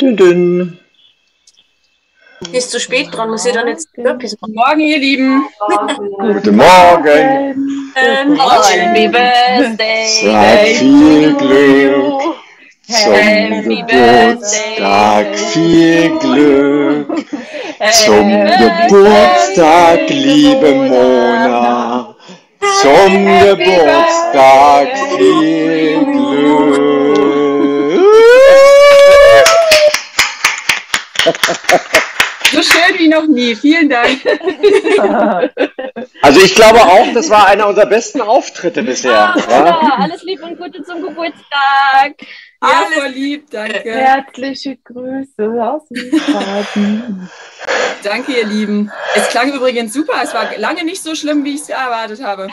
Dün, dün. Die ist zu spät dran, muss sie dann jetzt Burpees machen. Guten Morgen, ihr Lieben. Guten Morgen. Happy Birthday. Sag viel Glück zum Geburtstag. Viel Glück zum Geburtstag, liebe Mona. Zum Geburtstag viel Glück. So schön wie noch nie. Vielen Dank. Also ich glaube auch, das war einer unserer besten Auftritte bisher. Ja? Alles Liebe und Gute zum Geburtstag. Ja, voll lieb, danke. Herzliche Grüße aus Wiesbaden. Danke, ihr Lieben. Es klang übrigens super. Es war lange nicht so schlimm, wie ich es erwartet habe.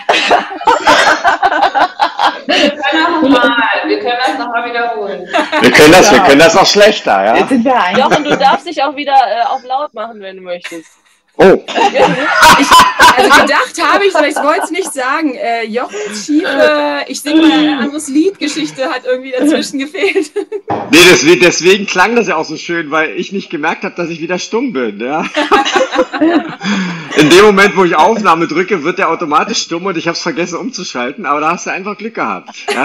Wir können das nochmal wiederholen. Wir können das noch schlechter, ja? Jetzt sind wir ein. Jochen, du darfst dich auch wieder auf laut machen, wenn du möchtest. Oh, Also gedacht habe ich, aber ich wollte es nicht sagen. Jochens schiefe, ich singe mal ein anderes Lied-Geschichte hat irgendwie dazwischen gefehlt. nee, deswegen klang das ja auch so schön, weil ich nicht gemerkt habe, dass ich wieder stumm bin. Ja? In dem Moment, wo ich Aufnahme drücke, wird der automatisch stumm und ich habe es vergessen umzuschalten, aber da hast du einfach Glück gehabt. Ja,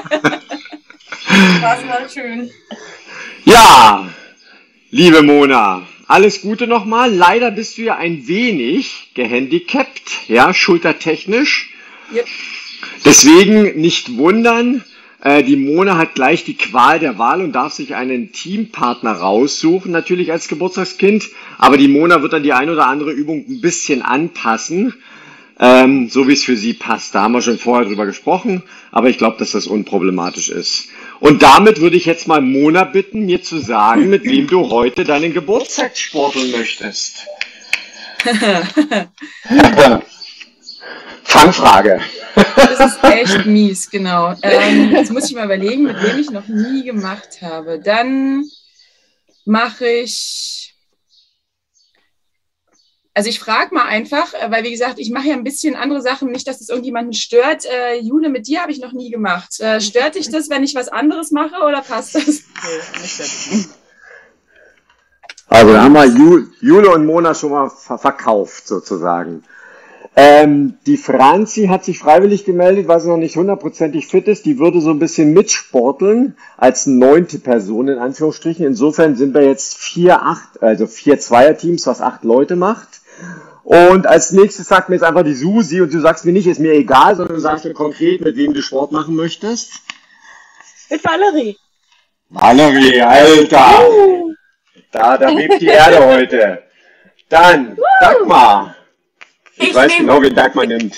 Das war schön. ja, liebe Mona, alles Gute nochmal. Leider bist du ja ein wenig gehandicapt, ja, schultertechnisch. Yep. Deswegen nicht wundern, die Mona hat gleich die Qual der Wahl und darf sich einen Teampartner raussuchen, natürlich als Geburtstagskind. Aber die Mona wird dann die ein oder andere Übung ein bisschen anpassen, so wie es für sie passt. Da haben wir schon vorher drüber gesprochen, aber ich glaube, dass das unproblematisch ist. Und damit würde ich jetzt mal Mona bitten, mir zu sagen, mit wem du heute deinen Geburtstag sporteln möchtest. Fangfrage. Das ist echt mies, genau. Jetzt muss ich mal überlegen, mit wem ich noch nie gemacht habe. Dann mache ich... Also ich frage mal einfach, weil wie gesagt, ich mache ja ein bisschen andere Sachen, nicht, dass es irgendjemanden stört. Jule, mit dir habe ich noch nie gemacht. Stört dich das, wenn ich was anderes mache oder passt das? Nee, nicht das. Also da haben wir Jule und Mona schon mal verkauft sozusagen. Die Franzi hat sich freiwillig gemeldet, weil sie noch nicht hundertprozentig fit ist. Die würde so ein bisschen mitsporteln als 9. Person in Anführungsstrichen. Insofern sind wir jetzt 4 Zweierteams, was 8 Leute macht. Und als nächstes sagt mir jetzt einfach die Susi und du sagst mir nicht, ist mir egal, sondern du sagst mir konkret, mit wem du Sport machen möchtest. Mit Valerie. Valerie, Alter! Da bebt die Erde heute. Dann, Dagmar. Ich weiß genau, wen Dagmar nimmt.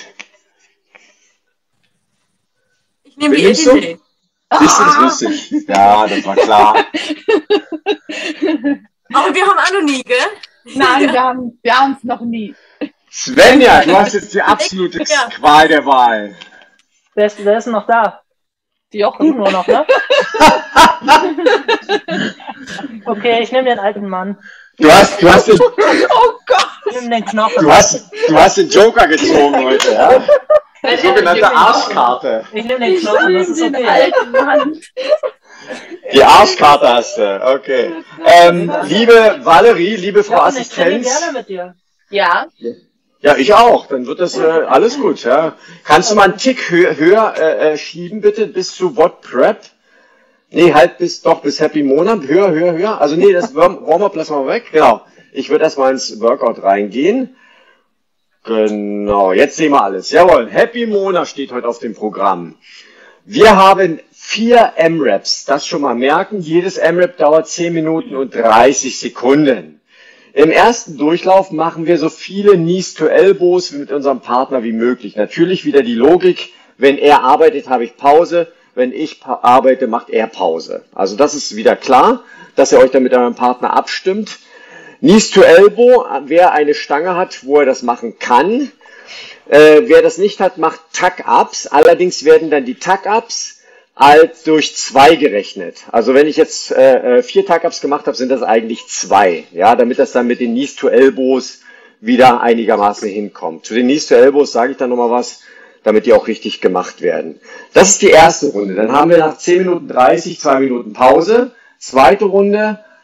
Ich nehme die Wen nimmst du? Edith. Siehst du, das wusste ich. Ja, das war klar. Aber wir haben auch noch nie, gell? Nein, wir haben es noch nie. Svenja, du hast jetzt die absolute Qual der Wahl. Wer ist noch da? Die Jochen nur noch, ne? Okay, ich nehme den alten Mann. Du hast den, Oh Gott! Ich nehme den Knochen. du hast den Joker gezogen heute, ja? Die sogenannte Arschkarte. Ich nehme den Knochen, das ist Den okay. alten Mann. Die Arschkarte hast du, okay. Liebe Valerie, liebe Frau Jochen, ich trainiere Assistenz. gerne mit dir. Ja. Ja, ich auch. Dann wird das alles gut, ja. Kannst du mal einen Tick höher schieben, bitte, bis zu What Prep? Nee, halt bis Happy Monat. Höher. Also nee, das Warm-up lassen wir weg. Genau. Ich würde erstmal ins Workout reingehen. Genau, jetzt sehen wir alles. Jawohl, Happy Monat steht heute auf dem Programm. Wir haben 4 M-Reps. Das schon mal merken. Jedes M-Rep dauert 10 Minuten und 30 Sekunden. Im ersten Durchlauf machen wir so viele Knees to Elbows mit unserem Partner wie möglich. Natürlich wieder die Logik, wenn er arbeitet, habe ich Pause. Wenn ich arbeite, macht er Pause. Also das ist wieder klar, dass ihr euch dann mit eurem Partner abstimmt. Knees to Elbow, wer eine Stange hat, wo er das machen kann. Wer das nicht hat, macht Tuck-Ups. Allerdings werden dann die Tuck-Ups als durch 2 gerechnet. Also wenn ich jetzt 4 Tuck-Ups gemacht habe, sind das eigentlich 2. Ja, damit das dann mit den Knees to Elbows wieder einigermaßen hinkommt. Zu den Knees to Elbows sage ich dann nochmal was, damit die auch richtig gemacht werden. Das ist die erste Runde. Dann haben wir nach 10 Minuten 30 2 Minuten Pause. Zweite Runde,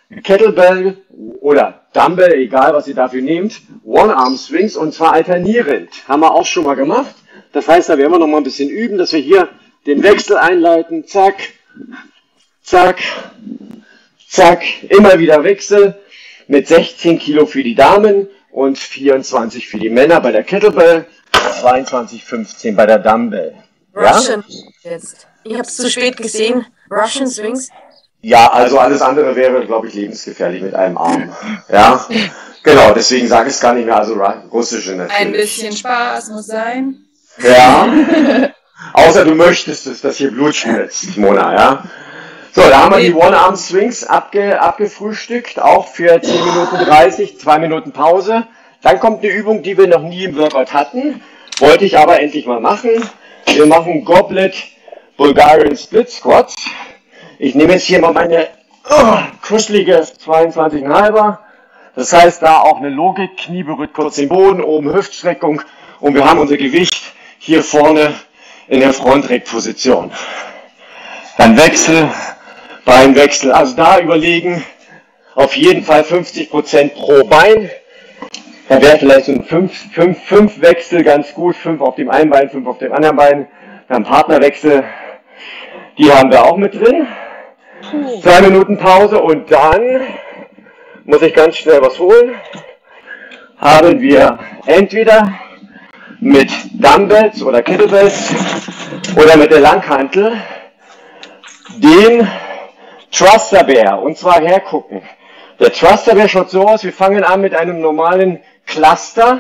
Kettlebell oder Dumbbell, egal was ihr dafür nehmt, One-Arm-Swings und zwar alternierend. Haben wir auch schon mal gemacht. Das heißt, da werden wir noch mal ein bisschen üben, dass wir hier den Wechsel einleiten. Zack, zack, zack. Immer wieder Wechsel mit 16 Kilo für die Damen und 24 für die Männer bei der Kettlebell, 22,15 bei der Dumbbell. Ja? Russian jetzt. Ich habe es zu spät gesehen. Russian Swings. Ja, also alles andere wäre, glaube ich, lebensgefährlich mit einem Arm. Ja, genau, deswegen sage ich es gar nicht mehr, also russische natürlich. Ein bisschen Spaß muss sein. Ja, außer du möchtest es, dass hier Blut schmilzt, Mona, ja. So, da haben wir die One-Arm-Swings abgefrühstückt, auch für 10 Minuten 30, 2 Minuten Pause. Dann kommt eine Übung, die wir noch nie im Workout hatten, wollte ich aber endlich mal machen. Wir machen Goblet Bulgarian Split Squats. Ich nehme jetzt hier mal meine kuschelige 22,5er. Das heißt, da auch eine Logik, Knie berührt kurz den Boden, oben Hüftstreckung und wir haben unser Gewicht hier vorne in der Frontrack-Position. Dann Wechsel, Beinwechsel, also da überlegen, auf jeden Fall 50% pro Bein. Da wäre vielleicht so ein 5 Wechsel ganz gut, 5 auf dem einen Bein, 5 auf dem anderen Bein. Dann Partnerwechsel, die haben wir auch mit drin. 2 Minuten Pause und dann muss ich ganz schnell was holen. Haben wir entweder mit Dumbbells oder Kettlebells oder mit der Langhantel den Thruster Bear, und zwar hergucken. Der Thruster Bear schaut so aus, wir fangen an mit einem normalen Cluster,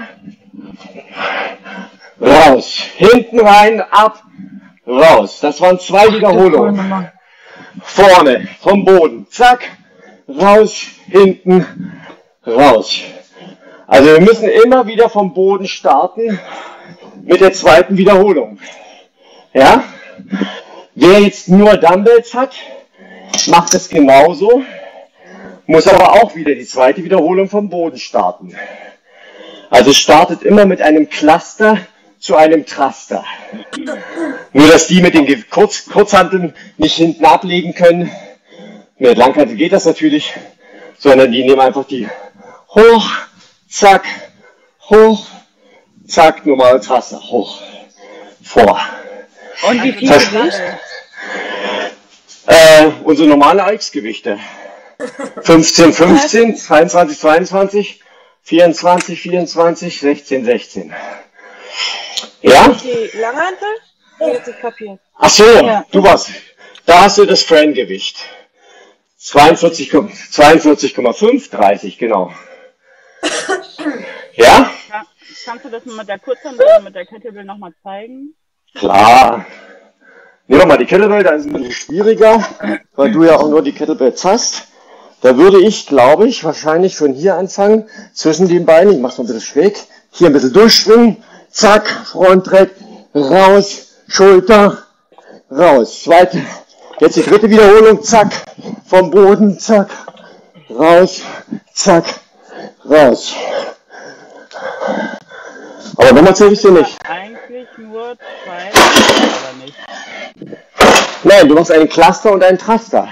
raus, hinten rein, ab, raus. Das waren 2 Wiederholungen. Vorne, vom Boden, zack, raus, hinten, raus. Also wir müssen immer wieder vom Boden starten mit der zweiten Wiederholung. Ja? Wer jetzt nur Dumbbells hat, macht es genauso, muss aber auch wieder die zweite Wiederholung vom Boden starten. Also startet immer mit einem Cluster zu einem Thruster. Nur, dass die mit den Kurzhanteln nicht hinten ablegen können. Mit Langhantel geht das natürlich, sondern die nehmen einfach die hoch, zack, normal Thruster, hoch, vor. Und wie viel Gewicht? Unsere normale AX-Gewichte. 15, 15, 22, 22, 24, 24, 16, 16. Ja? Die Langhantel? Ich hab nicht kapiert. Ach so, ja. Du warst. Da hast du das Frame-Gewicht. 42,5, 30, genau. Ja? Kannst du das mit der Kurzhantel oder mit der Kettlebell nochmal zeigen? Klar. Nehmen wir mal die Kettlebell, da ist es ein bisschen schwieriger, weil du ja auch nur die Kettlebells hast. Da würde ich, glaube ich, wahrscheinlich von hier anfangen, zwischen den Beinen, ich mach's mal ein bisschen schräg, hier ein bisschen durchschwingen, zack, Fronttrack, raus, Schulter, raus. Zweite, jetzt die dritte Wiederholung, zack, vom Boden, zack, raus, zack, raus. Aber nochmal zähle ich dir nicht. Eigentlich nur 2, aber nicht. Nein, du machst einen Cluster und einen Thruster.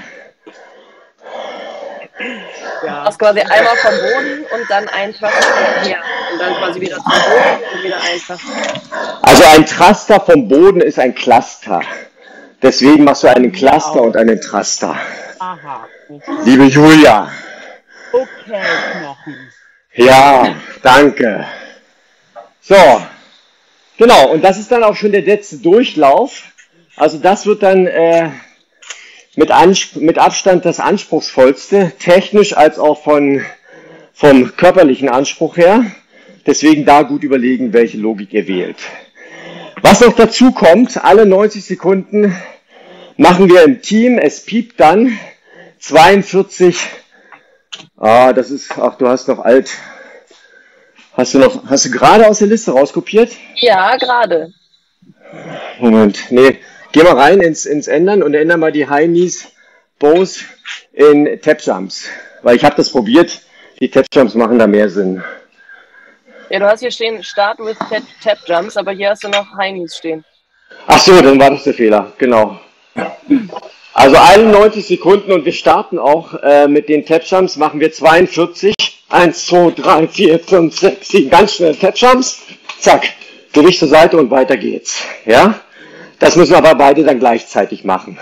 Du hast quasi einmal vom Boden und dann ein Thruster hier. Und dann quasi wieder zum Boden und wieder ein Thruster. Also ein Thruster vom Boden ist ein Cluster. Deswegen machst du einen Cluster und einen Thruster. Aha. Liebe Julia. Okay, Knochen. Ja, danke. So, genau, und das ist dann auch schon der letzte Durchlauf. Also das wird dann mit Abstand das anspruchsvollste, technisch als auch vom körperlichen Anspruch her. Deswegen da gut überlegen, welche Logik ihr wählt. Was noch dazu kommt, alle 90 Sekunden machen wir im Team, es piept dann 42, das ist, ach du hast noch alt. Hast du gerade aus der Liste rauskopiert? Ja, gerade. Moment, nee. Geh mal rein ins Ändern und ändern mal die High Knees Bows in Tap Jumps. Weil ich habe das probiert, die Tap Jumps machen da mehr Sinn. Ja, du hast hier stehen Start with Tap Jumps, aber hier hast du noch High Knees stehen. Ach so, dann war das der Fehler, genau. Also 91 Sekunden und wir starten auch mit den Tapjumps, machen wir 42. 1, 2, 3, 4, 5, 6, 7. Ganz schnell Tapjumps. Zack. Gewicht zur Seite und weiter geht's. Ja? Das müssen wir aber beide dann gleichzeitig machen.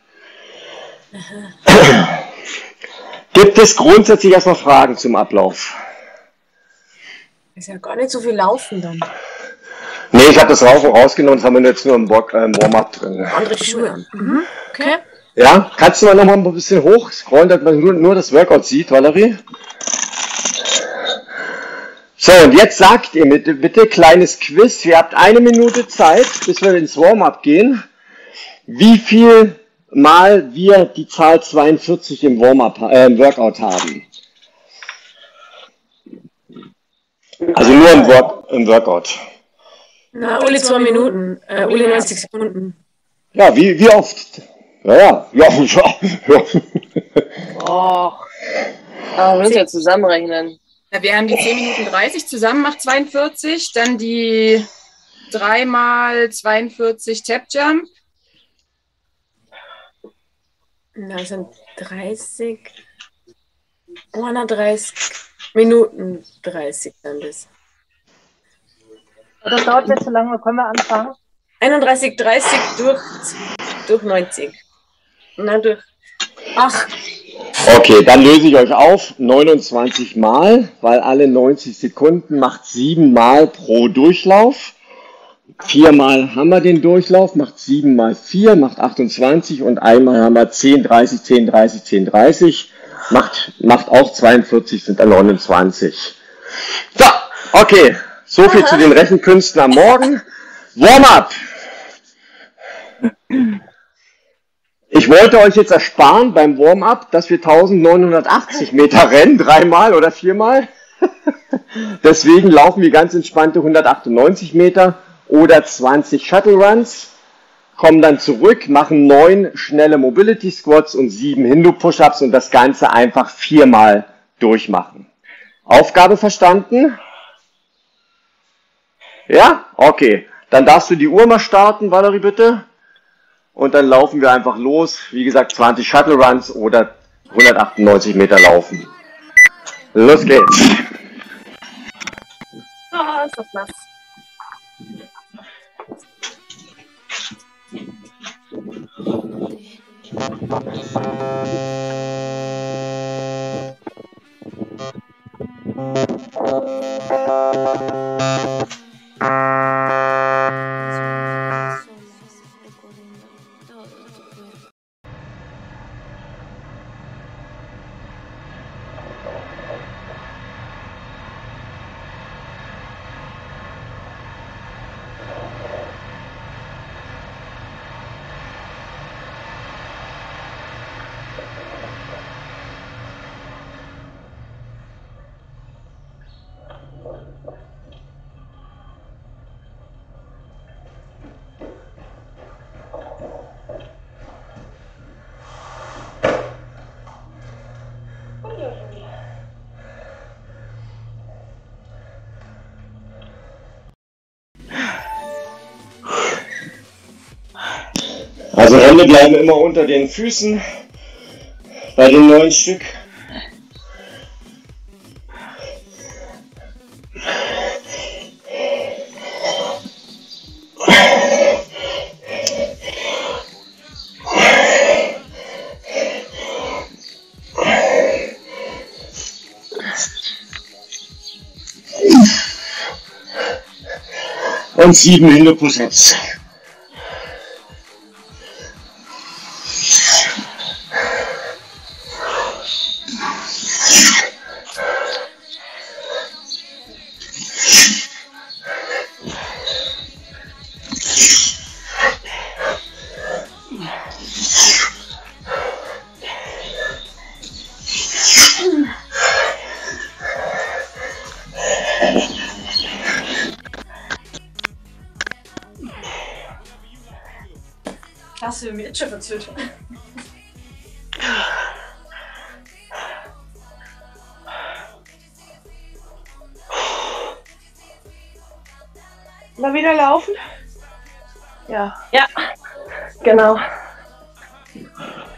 Gibt es grundsätzlich erstmal Fragen zum Ablauf? Ist ja gar nicht so viel laufen dann. Nee, ich habe das Rauchen rausgenommen, das haben wir jetzt nur im Warm-up drin. Andere Schuhe an. Mhm. Okay. Ja, kannst du mal noch mal ein bisschen hoch scrollen, dass man nur das Workout sieht, Valerie? So, und jetzt sagt ihr bitte, kleines Quiz, ihr habt 1 Minute Zeit, bis wir ins Warm-up gehen, wie viel Mal wir die Zahl 42 im Workout haben. Also nur im Workout. Na, Uli 2 Minuten, Uli 90 Sekunden. Ja, wie oft? Ja. Oh. Aber wir müssen ja zusammenrechnen. Ja, wir haben die 10 Minuten 30, zusammen macht 42, dann die 3 mal 42 Tapjump. Na, sind 30, 130 Minuten 30 dann das. Das dauert jetzt so lange, können wir anfangen? 31, 30 durch 90. Na, durch 8. Okay, dann löse ich euch auf. 29 Mal, weil alle 90 Sekunden macht 7 Mal pro Durchlauf. 4 Mal haben wir den Durchlauf, macht 7 mal 4, macht 28 und einmal haben wir 10, 30, 10, 30, 10, 30. Macht auch 42, sind dann 29. So, okay. So viel zu den Rechenkünsten am Morgen. Warm-up. Ich wollte euch jetzt ersparen beim Warm-up, dass wir 1980 Meter rennen, 3-mal oder 4-mal. Deswegen laufen wir ganz entspannte 198 Meter oder 20 Shuttle Runs, kommen dann zurück, machen 9 schnelle Mobility Squats und 7 Hindu Push-Ups und das Ganze einfach 4-mal durchmachen. Aufgabe verstanden? Ja? Okay. Dann darfst du die Uhr mal starten, Valerie, bitte. Und dann laufen wir einfach los. Wie gesagt, 20 Shuttle Runs oder 198 Meter laufen. Los geht's. Ah, ist das nass. Also Hände bleiben immer unter den Füßen bei den 9 Stück. Und 7 Hände Push-Ups. Hast du mir jetzt schon erzählt? Mal wieder laufen? Ja. Ja, genau.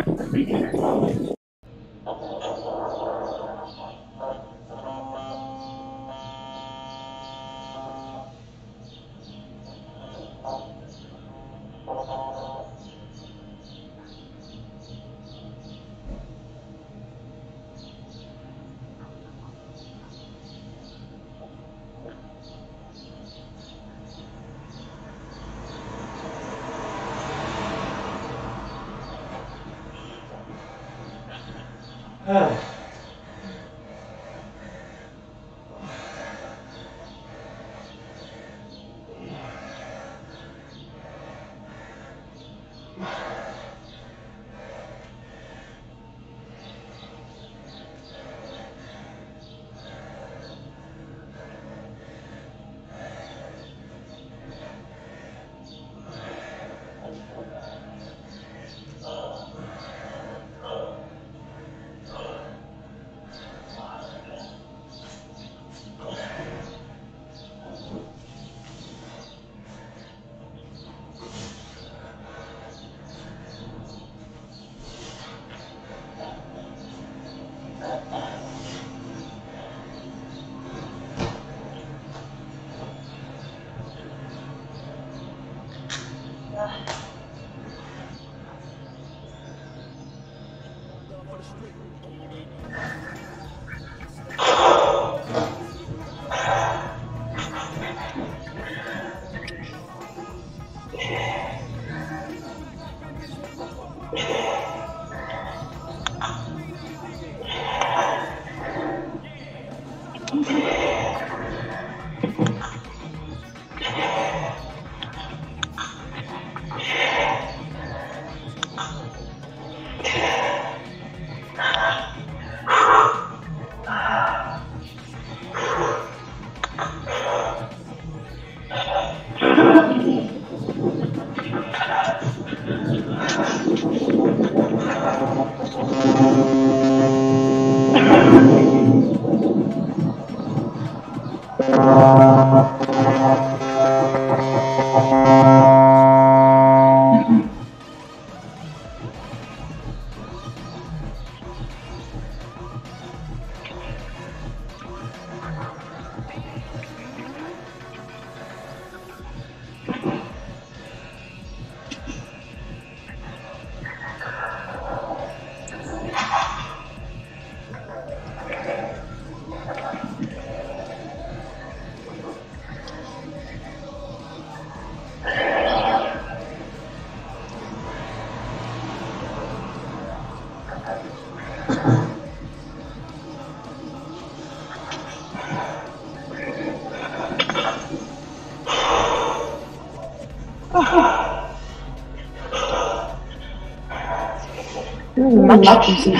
Matschfüße.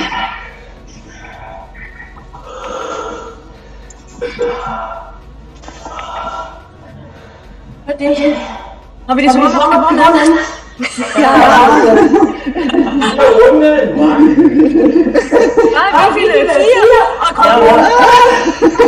Haben wir die Runde noch gewonnen? Ja. Wie viele? 4? Oh, komm.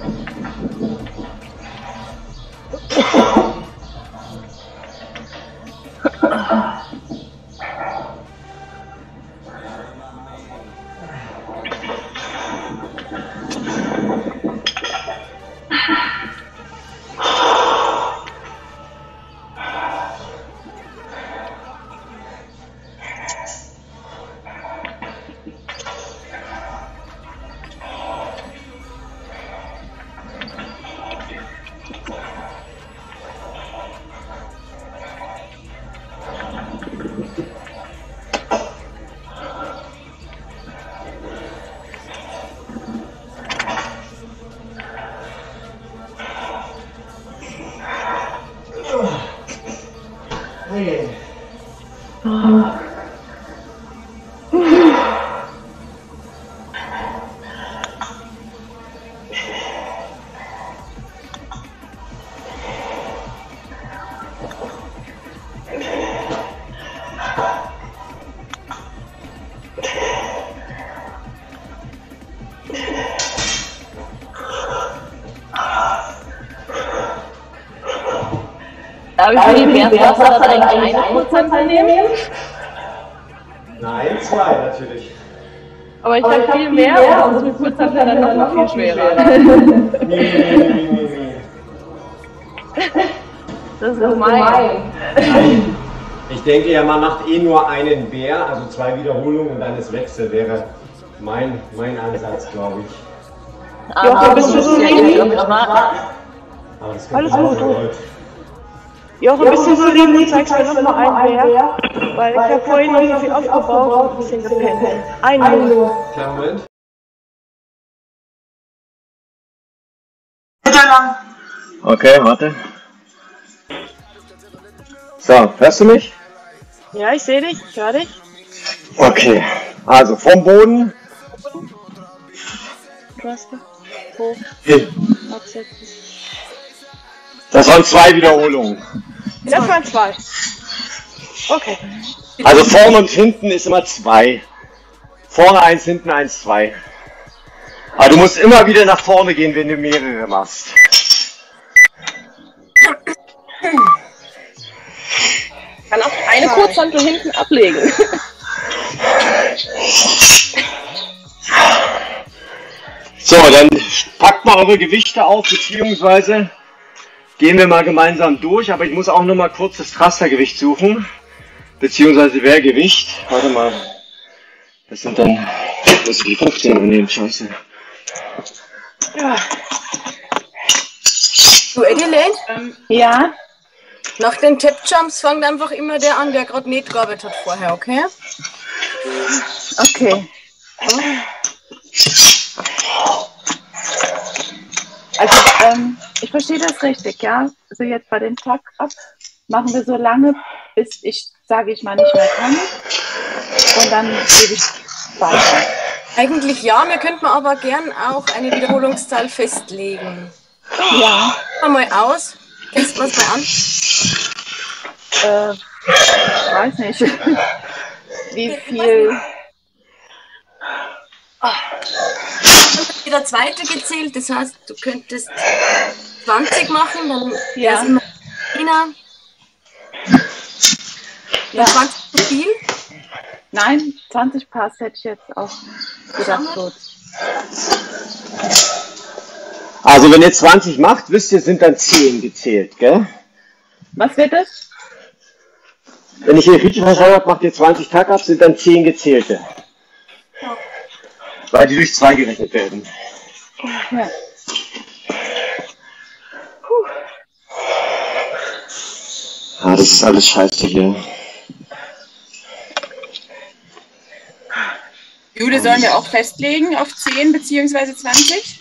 Darf ich für die Bärwasser dann eigentlich 1% nehmen? Nein, 2 natürlich. Aber ich habe viel mehr und so viel Prozent wäre dann noch viel schwerer. Nee. Das ist gemein. Ich denke ja, man macht eh nur einen Bär, also 2 Wiederholungen und dann ist Wechsel, wäre mein Ansatz, glaube ich. Jochen, bist du so lieb? Aber das Alles kommt gut. Jochen, bist du so lieb und zeigst mir noch mal einen Bär? Weil ich habe vorhin noch so viel aufgebaut und ein bisschen gepennt. Einen nur. Kleinen Moment. Okay, warte. So, hörst du mich? Ja, ich sehe dich, ich höre dich. Okay, also vom Boden Taste, hoch, hin. absetzen. Das waren 2 Wiederholungen. Das waren 2. Okay. Also vorne und hinten ist immer 2. Vorne 1, hinten 1, 2. Aber du musst immer wieder nach vorne gehen, wenn du mehrere machst. Ich kann auch eine Kurzhantel hinten ablegen. So, dann packt mal eure Gewichte auf, beziehungsweise gehen wir mal gemeinsam durch, aber ich muss auch noch mal kurz das Rastergewicht suchen, beziehungsweise Wehrgewicht. Warte mal, das sind dann, muss ich die 15 nehmen, scheiße. Ja. Du, Edeline? Ja, Nach den Tap-Jumps fängt einfach immer der an, der gerade nicht gearbeitet hat vorher, okay? okay. Also, ich verstehe das richtig, ja? Also jetzt bei dem Tag-Up machen wir so lange, bis ich, sage ich mal, nicht mehr kann. Und dann gebe ich weiter. Eigentlich ja, wir könnten aber gern auch eine Wiederholungszahl festlegen. Ja. Mal aus, testen wir es mal an. Ich weiß nicht, wie viel. Dann wird der zweite gezählt, das heißt, du könntest 20 machen, dann wäre es immer China. Ja. 20 zu viel? Nein, 20 Pass hätte ich jetzt auch gedacht. So. Also wenn ihr 20 macht, wisst ihr, sind dann 10 gezählt, gell? Was wird das? Wenn ich hier richtig verstanden habe, macht ihr 20 Tag-Ups, sind dann 10 gezählte. Ja. Weil die durch 2 gerechnet werden. Ja. Ah, das ist alles scheiße hier. Jude, sollen wir auch festlegen auf 10 bzw. 20?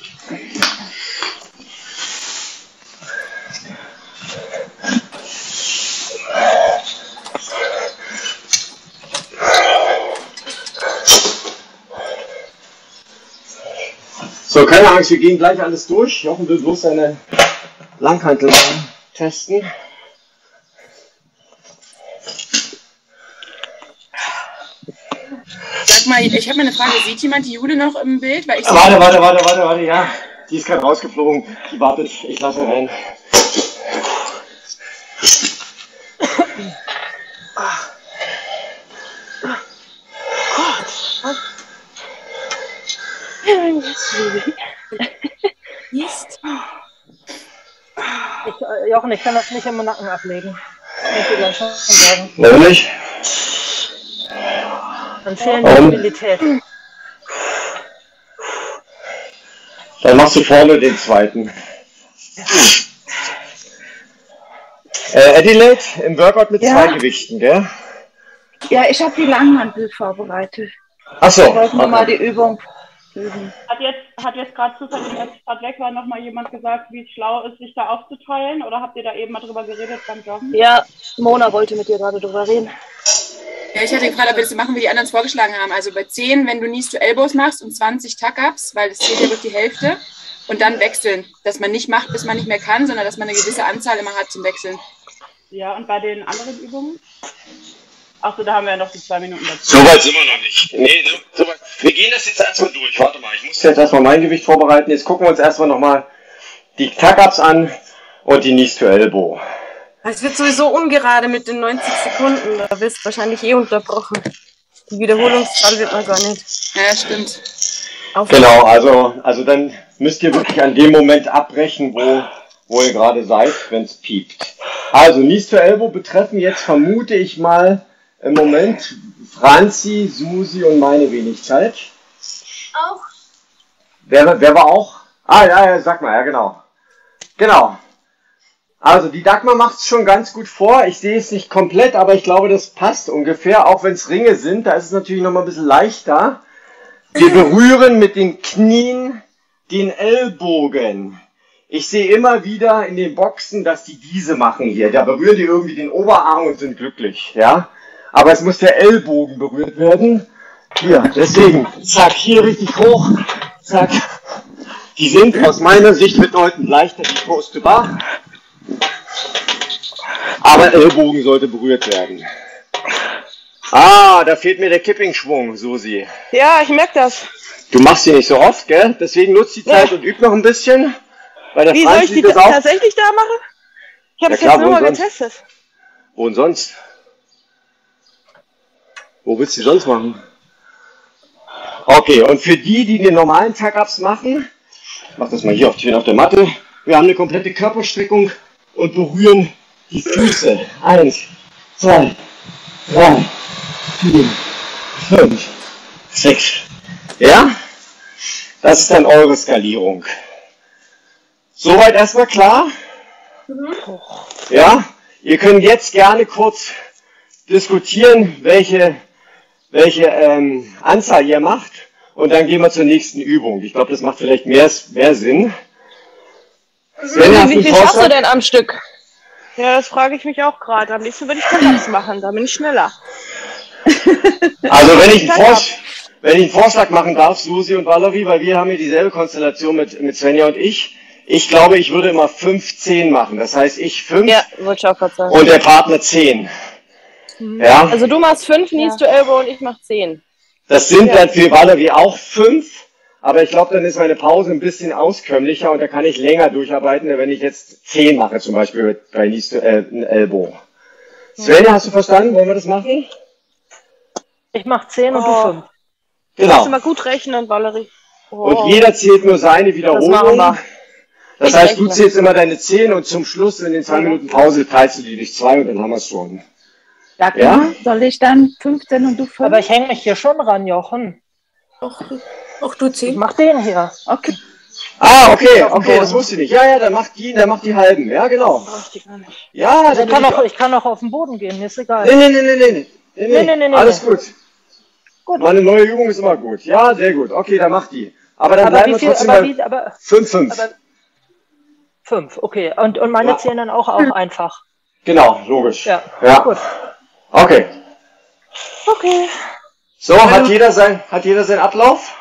So, keine Angst, wir gehen gleich alles durch. Jochen will bloß seine Langhantel testen. Sag mal, ich habe mal eine Frage. Sieht jemand die Jude noch im Bild? Weil ich Warte, ja. Die ist gerade rausgeflogen. Die wartet. Ich lasse rein. Jochen, ich kann das nicht im Nacken ablegen. Das muss ich dir schon sagen. Warum nicht? Dann fehlen die Mobilität. Dann machst du vorne den zweiten. Adelaide im Workout mit 2 Gewichten, gell? Ja, ich habe die Langhantel vorbereitet. Achso. Wir wollten nochmal die Übung üben. Hat jetzt gerade zufällig, als ich gerade weg war, nochmal jemand gesagt, wie es schlau ist, sich da aufzuteilen? Oder habt ihr da eben mal drüber geredet beim Joggen? Ja, Mona wollte mit dir gerade drüber reden. Ja, ich hatte gefragt, ob wir das so machen, wie die anderen es vorgeschlagen haben. Also bei 10, wenn du Knees to Elbows machst und 20 Tuck-Ups, weil das zählt ja durch die Hälfte. Und dann wechseln, dass man nicht macht, bis man nicht mehr kann, sondern dass man eine gewisse Anzahl immer hat zum Wechseln. Ja, und bei den anderen Übungen? Achso, da haben wir ja noch die 2 Minuten dazu. So weit sind wir noch nicht. Nee, so weit. Wir gehen das jetzt erstmal durch. Warte mal, ich muss jetzt erstmal mein Gewicht vorbereiten. Jetzt gucken wir uns erstmal nochmal die Tuck-Ups an und die Knees to Elbow. Es wird sowieso ungerade mit den 90 Sekunden. Da wirst du wahrscheinlich unterbrochen. Die Wiederholungszahl wird man gar nicht. Ja, stimmt. Genau, also dann müsst ihr wirklich an dem Moment abbrechen, wo ihr gerade seid, wenn es piept. Also Knees to Elbow betreffen jetzt, vermute ich mal, im Moment Franzi, Susi und meine Wenigkeit. Auch. Wer war auch? Ah, ja, sag mal, ja, genau. Genau. Also die Dagmar macht es schon ganz gut vor. Ich sehe es nicht komplett, aber ich glaube, das passt ungefähr. Auch wenn es Ringe sind, da ist es natürlich noch mal ein bisschen leichter. Wir berühren mit den Knien den Ellbogen. Ich sehe immer wieder in den Boxen, dass die diese machen hier. Da berühren die irgendwie den Oberarm und sind glücklich, ja. Aber es muss der Ellbogen berührt werden. Hier, deswegen, zack, hier richtig hoch, zack. Die sind aus meiner Sicht bedeutend leichter wie Toast to Bar. Aber Ellbogen sollte berührt werden. Ah, da fehlt mir der Kipping-Schwung, Susi. Ja, ich merke das. Du machst die nicht so oft, gell? Deswegen nutzt die Zeit und üb noch ein bisschen. Bei der Wie Franzi soll ich die das auch. tatsächlich da machen? Ich habe es klar, jetzt nur wo mal sonst? getestet. Wo denn sonst? Wo willst du die sonst machen? Okay, und für die den normalen Tuck-Ups machen, ich mach das mal hier auf der Matte. Wir haben eine komplette Körperstreckung und berühren die Füße. 1, 2, 3, 4, 5, 6. Ja? Das ist dann eure Skalierung. Soweit erstmal klar? Ja? Ihr könnt jetzt gerne kurz diskutieren, welche Anzahl ihr macht. Und dann gehen wir zur nächsten Übung. Ich glaube, das macht vielleicht mehr Sinn. Sven, Wie viel schaffst du denn am Stück? Ja, das frage ich mich auch gerade. Am liebsten würde ich Pull-ups machen, da bin ich schneller. Also wenn ich einen Vorschlag machen darf, Susi und Valerie, weil wir haben hier dieselbe Konstellation mit Svenja und ich. Ich glaube, ich würde immer 5-10 machen. Das heißt, ich 5 Ja, wollte ich auch gerade sagen. und der Partner 10. Ja? Also du machst 5 Knees to Elbow und ich mach 10. Das sind dann für Valerie auch 5. Aber ich glaube, dann ist meine Pause ein bisschen auskömmlicher und da kann ich länger durcharbeiten, wenn ich jetzt 10 mache, zum Beispiel bei Knees to Elbow. Svenja, hast du verstanden? Wollen wir das machen? Ich mach 10 und du 5. Genau. Kannst du mal gut rechnen, Valerie. Und jeder zählt nur seine Wiederholung. Das heißt, du zählst immer deine 10 und zum Schluss in den 2 Minuten Pause teilst du die durch 2 und dann haben wir es schon. Ja? Soll ich dann 15 und du 5? Aber ich hänge mich hier schon ran, Jochen. Auch du 10. Ich mach den hier. Okay. Ah, okay, das wusste ich nicht. Ja, dann macht die halben. Ja, genau. Ja, Also ich kann auch auf den Boden gehen, mir ist egal. Nee. Alles gut. Mal eine neue Übung ist immer gut. Ja, sehr gut. Okay, dann macht die. Aber dann bleiben wir trotzdem bei 5. 5, okay. Und meine zählen dann auch einfach. Genau, logisch. Ja. Gut. Okay. Okay. So, hat jeder sein Ablauf?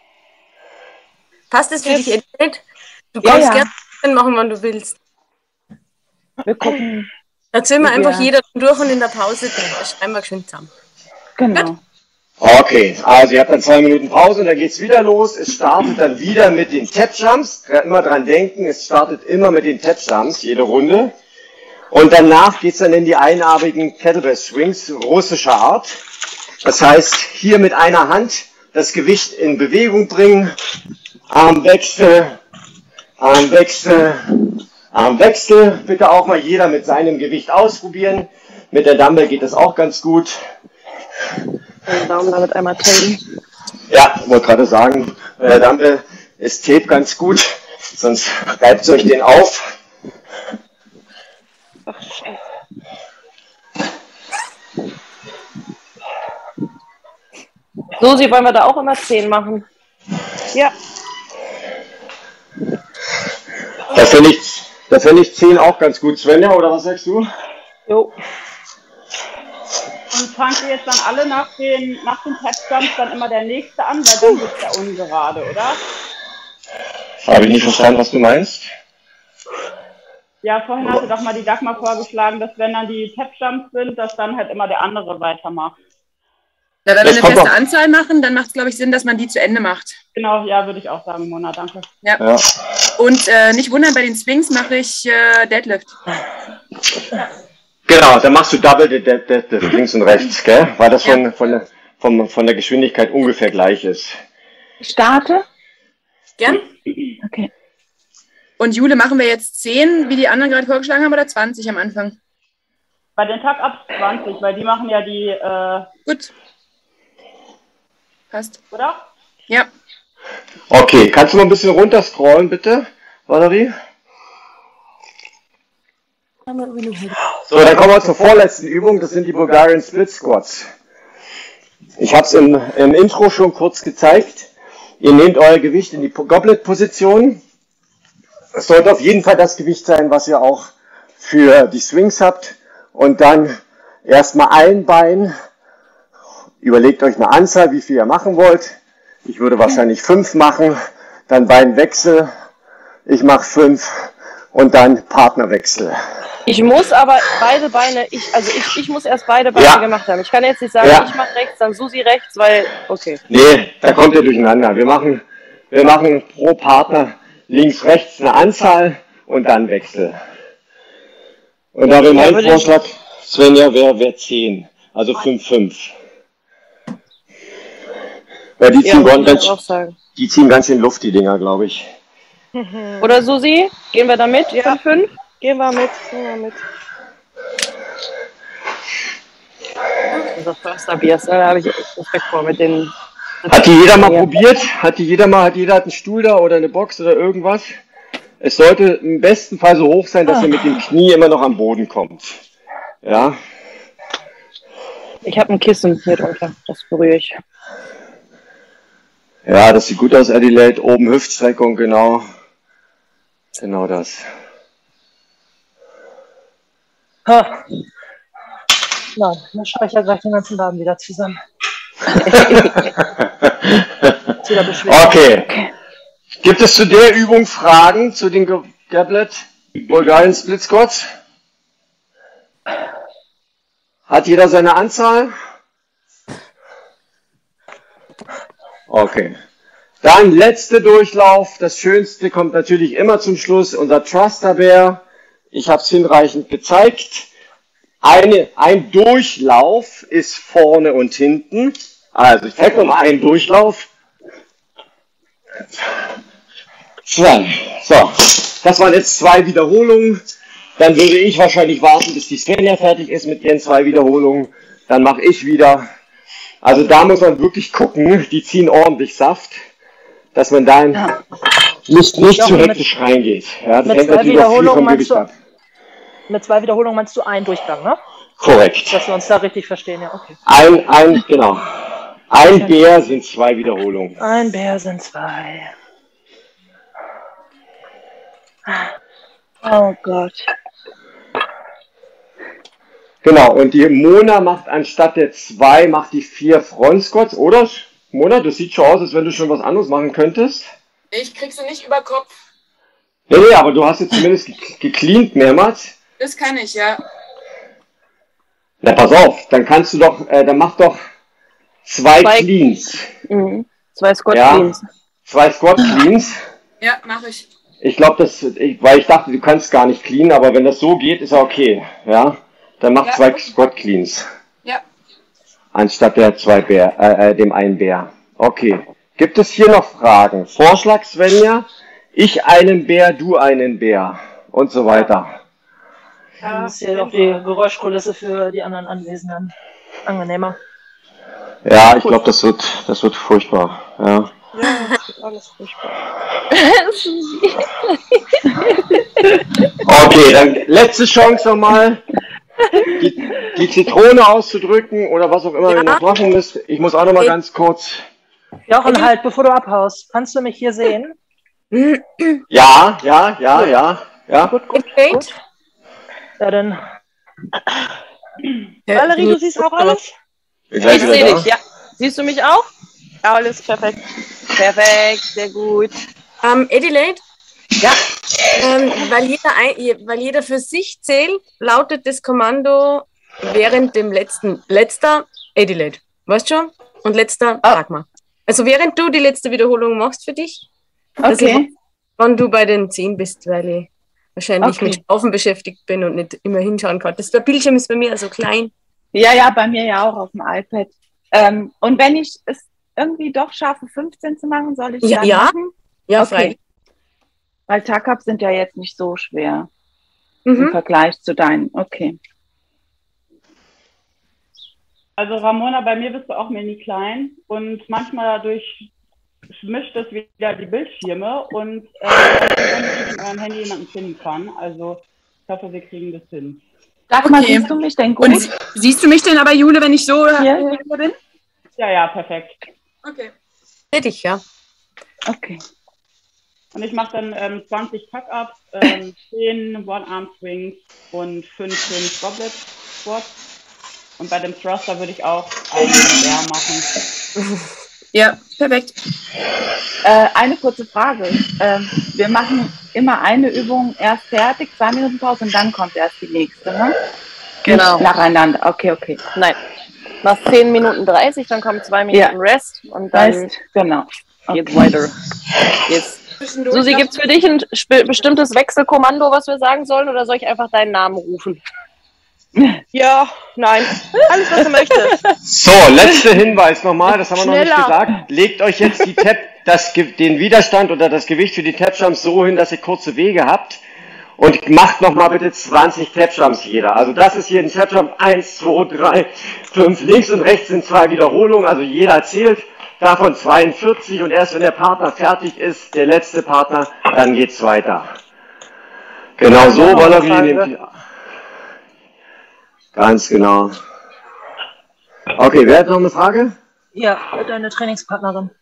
Passt es für dich, Edith? Du kannst gerne machen, wann du willst. Wir gucken. Erzähl mal einfach jeder durch und in der Pause schreiben wir schön zusammen. Genau. Okay, also ihr habt dann 2 Minuten Pause und dann geht's wieder los. Es startet dann wieder mit den Tap-Jumps. Immer dran denken, es startet immer mit den Tap-Jumps, jede Runde. Und danach geht's dann in die einarmigen Kettlebell Swings russischer Art. Das heißt, hier mit einer Hand das Gewicht in Bewegung bringen. Armwechsel, Armwechsel, Armwechsel. Bitte auch mal jeder mit seinem Gewicht ausprobieren. Mit der Dumbbell geht das auch ganz gut. Den Daumen damit einmal tapen. Ja, wollte gerade sagen, bei der Dumbbell ist Tape ganz gut, sonst reibt euch den auf. Ach, Scheiße. Susi, wollen wir da auch immer 10 machen? Ja. Da finde ich 10 auch ganz gut. Svenja, oder was sagst du? Jo. Und fangt ihr jetzt dann alle nach den Tap-Jumps dann immer der nächste an, weil dann wird es ja ungerade, oder? Habe ich nicht verstanden, was du meinst. Ja, vorhin hatte doch mal die Dagmar vorgeschlagen, dass wenn dann die Tap-Jumps sind, dass dann halt immer der andere weitermacht. Ja, wenn wir Das eine kommt feste auch. Anzahl machen, dann macht es, glaube ich, Sinn, dass man die zu Ende macht. Genau, ja, würde ich auch sagen, Mona, danke. Ja. Ja. Und nicht wundern, bei den Swings mache ich Deadlift. Genau, dann machst du Double Deadlift links und rechts, gell? Weil das von der Geschwindigkeit ungefähr gleich ist. Starte? Gern? Okay. Und Jule, machen wir jetzt 10, wie die anderen gerade vorgeschlagen haben, oder 20 am Anfang? Bei den Tag-Ups 20, weil die machen ja die, Gut. Passt. oder? Ja. Okay, kannst du mal ein bisschen runter scrollen, bitte, Valerie? So, dann kommen wir zur vorletzten Übung, das sind die Bulgarian Split Squats. Ich habe es im Intro schon kurz gezeigt. Ihr nehmt euer Gewicht in die Goblet-Position. Es sollte auf jeden Fall das Gewicht sein, was ihr auch für die Swings habt. Und dann erstmal ein Bein. Überlegt euch eine Anzahl, wie viel ihr machen wollt. Ich würde wahrscheinlich 5 machen. Dann Beinwechsel. Ich mache 5. Und dann Partnerwechsel. Ich muss aber beide Beine, ich muss erst beide Beine gemacht haben. Ich kann jetzt nicht sagen, ich mache rechts, dann Susi rechts, weil, okay. Nee, da kommt ihr durcheinander. Wir machen pro Partner links, rechts eine Anzahl und dann Wechsel. Und da wäre mein Vorschlag, Svenja, wäre 10. Also 5, 5. Weil die ziehen ganz schön Luft, die Dinger, glaube ich. Oder Susi, gehen wir da mit? Ja. 5? Gehen wir mit. Gehen wir mit. Unser Förster Biers, da habe ich echt Respekt vor mit den. Hat die jeder mal probiert? Hat jeder einen Stuhl da oder eine Box oder irgendwas? Es sollte im besten Fall so hoch sein, dass ihr mit dem Knie immer noch am Boden kommt. Ja. Ich habe ein Kissen hier drunter, das berühre ich. Ja, das sieht gut aus, Adelaide. Oben Hüftstreckung, genau. Genau das. Ha. Nein, dann schaue ich ja gleich den ganzen Laden wieder zusammen. Okay. Gibt es zu der Übung Fragen zu den Goblet Bulgarian Split Squats? Hat jeder seine Anzahl? Okay. Dann letzter Durchlauf. Das Schönste kommt natürlich immer zum Schluss. Unser Thruster Bear. Ich habe es hinreichend gezeigt. Ein Durchlauf ist vorne und hinten. Also ich zeige nochmal einen Durchlauf. 2. So, das waren jetzt 2 Wiederholungen. Dann würde ich wahrscheinlich warten, bis die Svenja fertig ist mit ihren 2 Wiederholungen. Dann mache ich wieder. Also da muss man wirklich gucken, die ziehen ordentlich Saft, dass man da nicht zu hektisch reingeht. Ja, das hängt natürlich auch viel vom Gewicht ab. Mit 2 Wiederholungen meinst du einen Durchgang, ne? Korrekt. Dass wir uns da richtig verstehen, ja, okay. Genau. Ein Bär sind 2 Wiederholungen. Ein Bär sind 2. Oh Gott. Genau, und die Mona macht anstatt der 2, macht die 4 Front Squats, oder? Mona, das sieht schon aus, als wenn du schon was anderes machen könntest. Ich krieg sie nicht über Kopf. Nee, aber du hast jetzt zumindest gecleant mehrmals. Das kann ich, ja. Na, pass auf, dann kannst du doch, dann mach doch 2 Cleans. 2 Squat Ja. Cleans. 2 Squat Cleans. Ja, mache ich. Ich glaube, weil ich dachte, du kannst gar nicht clean, aber wenn das so geht, ist ja okay. Ja, dann mach 2 Squat Cleans. Ja. Anstatt der dem einen Bär. Okay. Gibt es hier noch Fragen? Vorschlag, Svenja? Ich einen Bär, du einen Bär. Und so weiter. Das ist hier doch die Geräuschkulisse für die anderen Anwesenden angenehmer. Ja, ich glaube, das wird furchtbar. Ja. Ja, das wird alles furchtbar. Okay, dann letzte Chance nochmal, die Zitrone auszudrücken oder was auch immer ihr noch machen müsst. Ich muss auch nochmal ganz kurz. Jochen, halt, bevor du abhaust, kannst du mich hier sehen? Ja. Gut. Ja, dann. Valerie, du siehst auch alles? Ich sehe dich, ja. Siehst du mich auch? Alles perfekt. Perfekt, sehr gut. Adelaide? Ja. Weil jeder für sich zählt, lautet das Kommando während dem letzter Adelaide. Weißt du schon? Und letzter Dagmar. Also während du die letzte Wiederholung machst für dich, Okay. wann du bei den 10 bist, weil ich wahrscheinlich mit Schlafen beschäftigt bin und nicht immer hinschauen kann. Der Bildschirm ist bei mir so klein. Ja, bei mir ja auch auf dem iPad. Und wenn ich es irgendwie doch schaffe, 15 zu machen, soll ich dann machen? Ja, okay. frei. Weil Tag-Ups sind ja jetzt nicht so schwer im Vergleich zu deinen. Okay. Also Ramona, bei mir bist du auch mini klein und manchmal dadurch mischt es wieder die Bildschirme und wenn ich mit meinem Handy jemanden finden kann. Also ich hoffe, wir kriegen das hin. Dagmar, siehst du mich denn gut? Und siehst du mich denn aber, Jule, wenn ich so hier bin? Ja, perfekt. Okay. Sehe dich, ja. Okay. Und ich mache dann 20 Tuck-Ups, 10 One-Arm-Swings und 15 Goblet Squats. Und bei dem Thruster würde ich auch einen Bär machen. Ja, perfekt. Eine kurze Frage. Wir machen immer eine Übung erst fertig, 2 Minuten Pause und dann kommt erst die nächste, ne? Genau. Nicht nacheinander. Okay. Nein. Nach 10 Minuten 30, dann kommen 2 Minuten Rest und dann genau. geht's weiter. Yes. Susi, gibt es für dich ein bestimmtes Wechselkommando, was wir sagen sollen, oder soll ich einfach deinen Namen rufen? Ja, nein. Alles, was du möchtest. So, letzter Hinweis nochmal, das haben wir noch nicht gesagt. Legt euch jetzt den Widerstand oder das Gewicht für die Tap-Jumps so hin, dass ihr kurze Wege habt. Und macht nochmal bitte 20 Tap-Jumps jeder. Also das ist hier ein Tap-Jump. 1, 2, 3, 5. Links und rechts sind 2 Wiederholungen. Also jeder zählt. Davon 42. Und erst wenn der Partner fertig ist, der letzte Partner, dann geht's weiter. Genau so, Valerie. Ganz genau. Okay, wer hat noch eine Frage? Ja, deine Trainingspartnerin.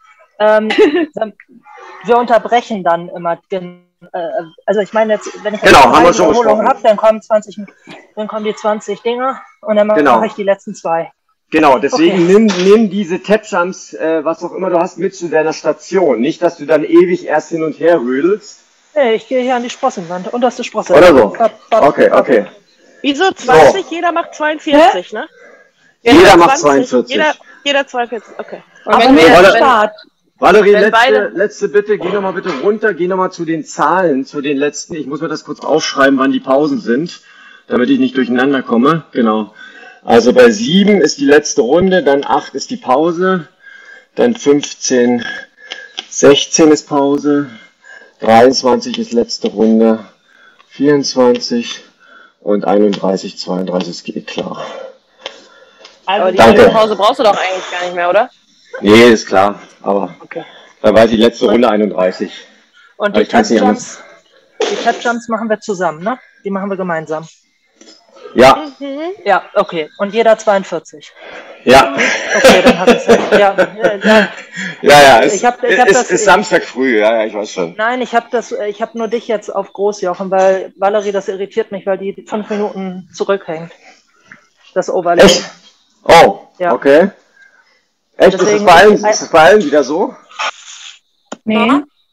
Wir unterbrechen dann immer also ich meine jetzt, wenn ich eine Wiederholung habe, dann kommen die 20 Dinger und dann mache ich die letzten 2. Genau, deswegen nimm diese Tap-Jumps, was auch immer du hast, mit zu deiner Station. Nicht, dass du dann ewig erst hin und her rödelst. Nee, ich gehe hier an die Sprossenwand, unterste Sprosse. Oder so. Okay. Wieso 20? So. Jeder macht 42, ne? Jeder macht 42. Jeder 42, okay. Und wenn wir Start. Valerie, letzte Bitte, geh nochmal bitte runter, geh nochmal zu den Zahlen, zu den letzten. Ich muss mir das kurz aufschreiben, wann die Pausen sind, damit ich nicht durcheinander komme. Genau. Also bei 7 ist die letzte Runde, dann 8 ist die Pause, dann 15, 16 ist Pause, 23 ist letzte Runde, 24 und 31, 32, es geht klar. Aber die Pause brauchst du doch eigentlich gar nicht mehr, oder? Nee, ist klar, aber dann war die letzte Runde 31. Und die Tap-Jumps machen wir zusammen, ne? Die machen wir gemeinsam. Ja. Ja, okay. Und jeder 42. Ja. Okay, dann habe ich es. Ja, es ist Samstag früh, ja, ich weiß schon. Nein, ich habe nur dich jetzt auf groß, Jochen, weil Valerie, das irritiert mich, weil die 5 Minuten zurückhängt. Das Overlay. Echt? Oh, ja. Okay. Echt? Deswegen, ist es bei allen wieder so? Nee.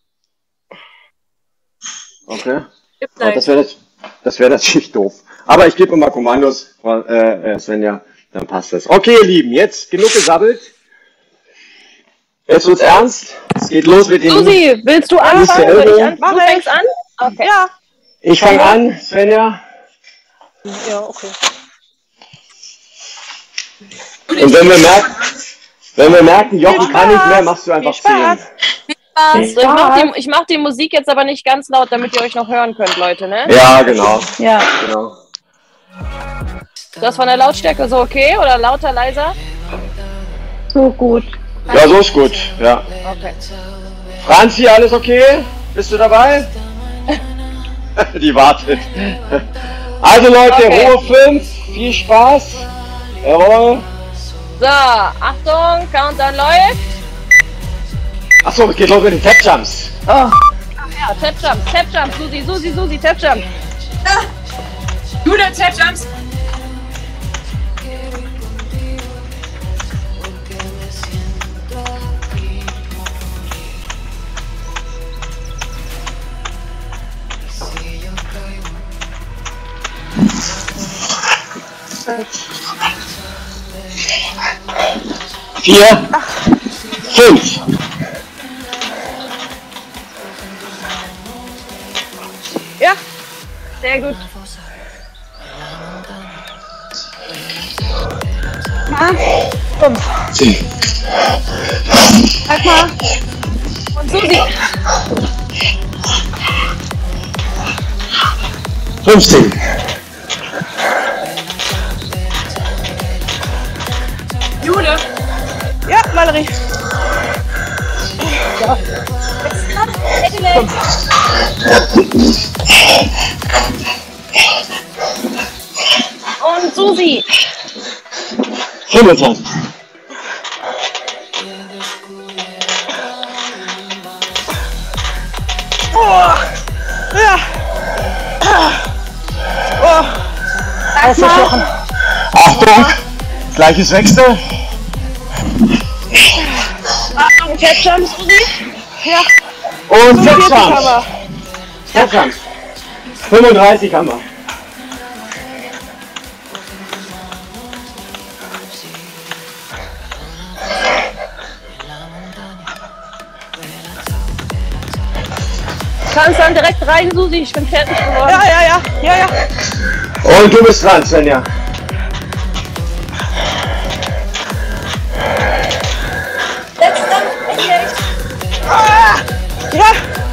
Okay. Oh, das wäre natürlich doof. Aber ich gebe mir mal Kommandos, Svenja, dann passt das. Okay, ihr Lieben, jetzt genug gesabbelt. Jetzt wird's ernst. Es geht los mit dem... Susi, willst du anfangen? Du fängst an? Okay. Ja. Ich fange an, Svenja. Ja, okay. Und wenn wir merken, Jochen kann nicht mehr, machst du einfach 10. Ich mach die Musik jetzt aber nicht ganz laut, damit ihr euch noch hören könnt, Leute, ne? Ja, genau. Ja. Genau. Ist das von der Lautstärke so okay oder lauter, leiser? So gut. Ja, so ist gut, ja. Okay. Franzi, alles okay? Bist du dabei? Die wartet. Also Leute, Okay. Ruhe 5, viel Spaß. Jawohl. So, Achtung, Countdown läuft. Achso, geht los mit den Tap-Jumps. Oh. Ja, Tap-Jumps, Susi, Tap-Jumps. Jude, Tap-Jumps. Vier, 5. Ja, sehr gut. Fünf. 10. Sag mal. Und Susi. 15. Jude. Ja, Valerie. Und Susi. 25. Oh. Ja. Oh. Sag mal. Achtung, gleiches Wechsel. Achtung, Tap-Jumps, Susi. Ja. Und 45 haben 6 wir. Tap-Jumps. 35 haben wir. Kannst dann direkt rein, Susi. Ich bin fertig geworden. Ja. Und du bist dran, Svenja. Ja.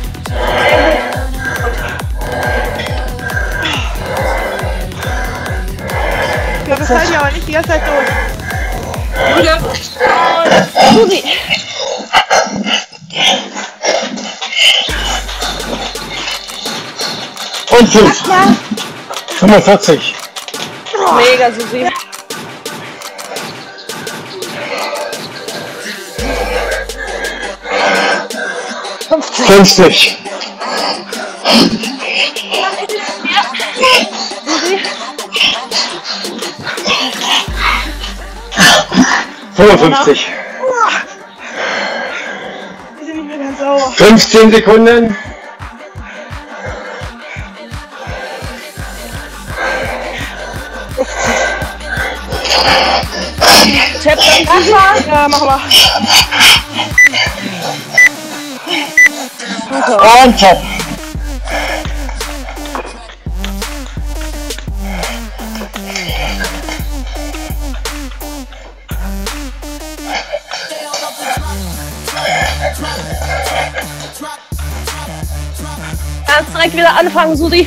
Ja, das halten wir aber nicht die ganze Zeit durch. Jude. Susi. Und 5. 45. Mega, Susi. Susi. 50. Wir 55. sind nicht mehr ganz sauber. 15 Sekunden. Tap-Jumps, Susi. Ja, machen wir. Und Tap. Kannst direkt wieder anfangen, Susi.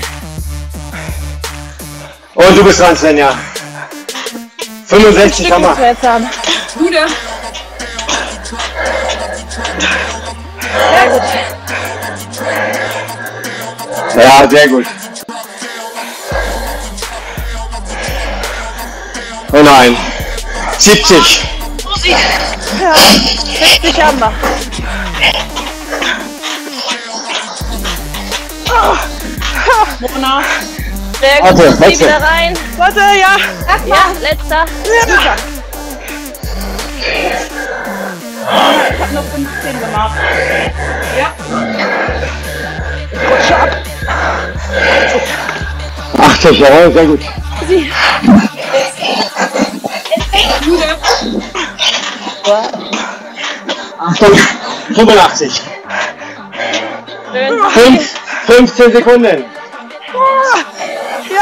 Und du bist dran, Svenja. 65 haben wir. wir jetzt haben. Jude. Sehr gut. Ja, sehr gut. Oh nein. 70. Susi. Ja. 60 haben wir. Mona. Sehr gut, Warte, Susi, wechsel. wieder rein. Warte, ja. Ja, letzter. Super. Ich habe nur 15 gemacht. Ja. 80, jawohl, sehr gut. Susi. Jude. 85. Schön. 15 Sekunden. Ja.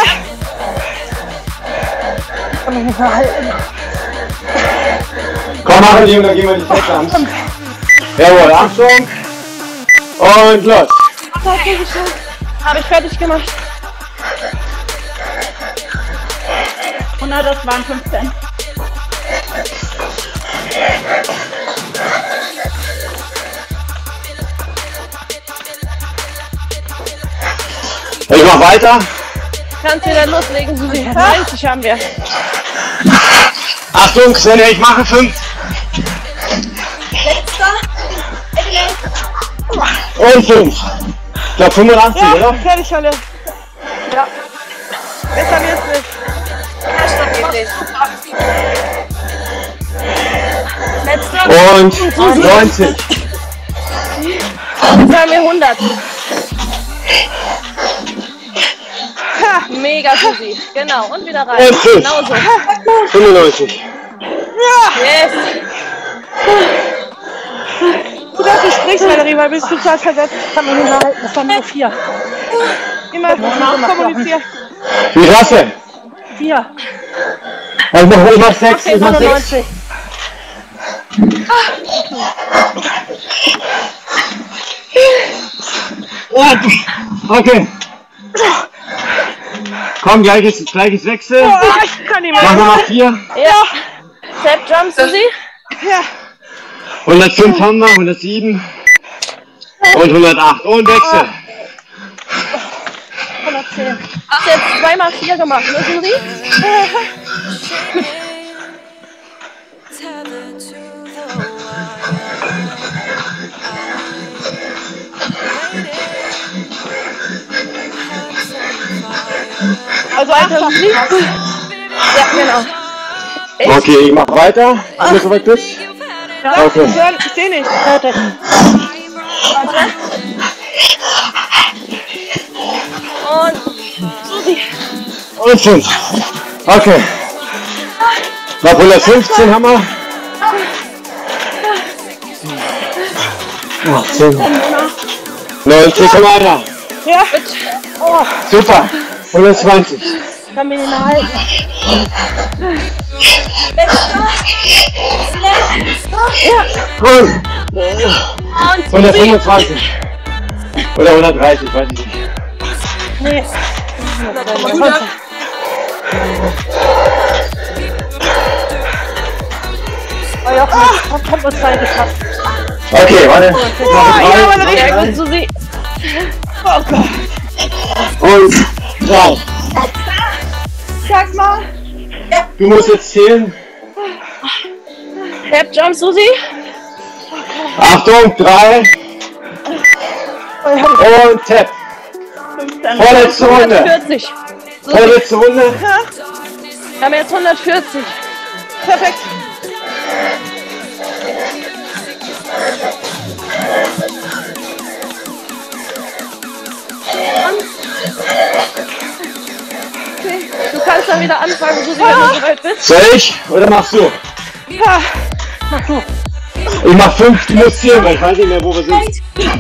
Komm, machen die und dann gehen wir die Fette an. Jawohl, Achtung. Und los. Habe ich fertig gemacht. 100, das waren 15. Ich mach weiter. Kannst du dann loslegen, Susi? 90 haben wir. Achtung, Xenia, ich mache 5. Und 5. Ich glaube 85, Ja, oder? fertig alle. Ja. Besser wird's nicht. Und 90. Jetzt haben wir 100. Mega Susi. Genau, und wieder rein. Und 5. Genau so. 95. Yes. Du darfst nicht sprichst, Valerie, weil du bist total versetzt. Kann man nicht halten, das waren nur 4. Immer kommunizieren. Wie war's denn? 4. Ich mach 6. Okay, 99. Okay. Komm, gleiches Wechsel. Oh, ich kann nicht mehr. Machen wir mal 4. Ja. Step Jump, Susi. Ja. 105 haben wir, 107 und 108. Und Wechsel. 110. Hast du jetzt 2x4 gemacht, ne, Susi? Also einfach nicht. Ja, genau. Okay, ich mach weiter. Wenn du soweit bist. Ja, Okay. ich seh nicht. Fertig. Und Susi. Und 5. Okay. Noch 115 haben wir. 18. 90, komm einer. Ja. Oh, super. 120. Kann man nicht halten. Und Und 125. Oder 130, weiß ich nicht. Nee. Oh ja, kommt uns zwei geschafft. Okay, warte. sehr gut, Susi. Oh Gott. Und 3. Sag mal. Du musst jetzt zählen. Step Jump, Susi. Achtung, 3. Und Tap. Vorletzte Runde. 140. Susi. Vorletzte Runde. Wir haben jetzt 140. Perfekt. Okay. Du kannst dann wieder anfangen, Susi, wenn du soweit bist. Soll ich oder machst du? Ja. Mach du. Ich mach 5, du musst zählen, weil ich weiß nicht mehr, wo wir sind.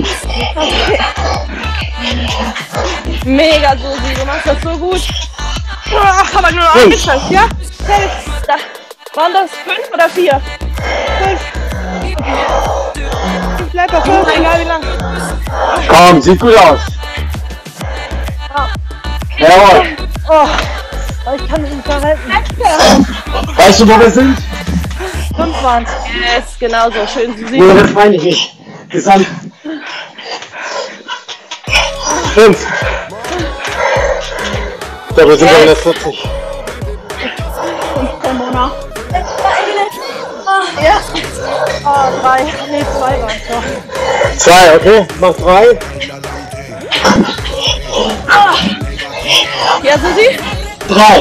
Mega, Susi, du machst das so gut. Ach, aber nur noch eingeschaltet, ja? Da. Waren das 5 oder 4? 5. Ich bleib bei 5, egal wie lang. Komm, sieht gut aus. Jawohl. Oh, ich kann mich nicht halten. Weißt du, wo wir sind? 5 waren's. Yes, genau so. Schön, Susi. Nee, das meine ich nicht. Gesamt. 5. Ich glaube, wir sind bei 140. Ja. Oh, 3. Nee, 2 waren's doch. 2, okay. Mach 3. Ja, Susi. 3.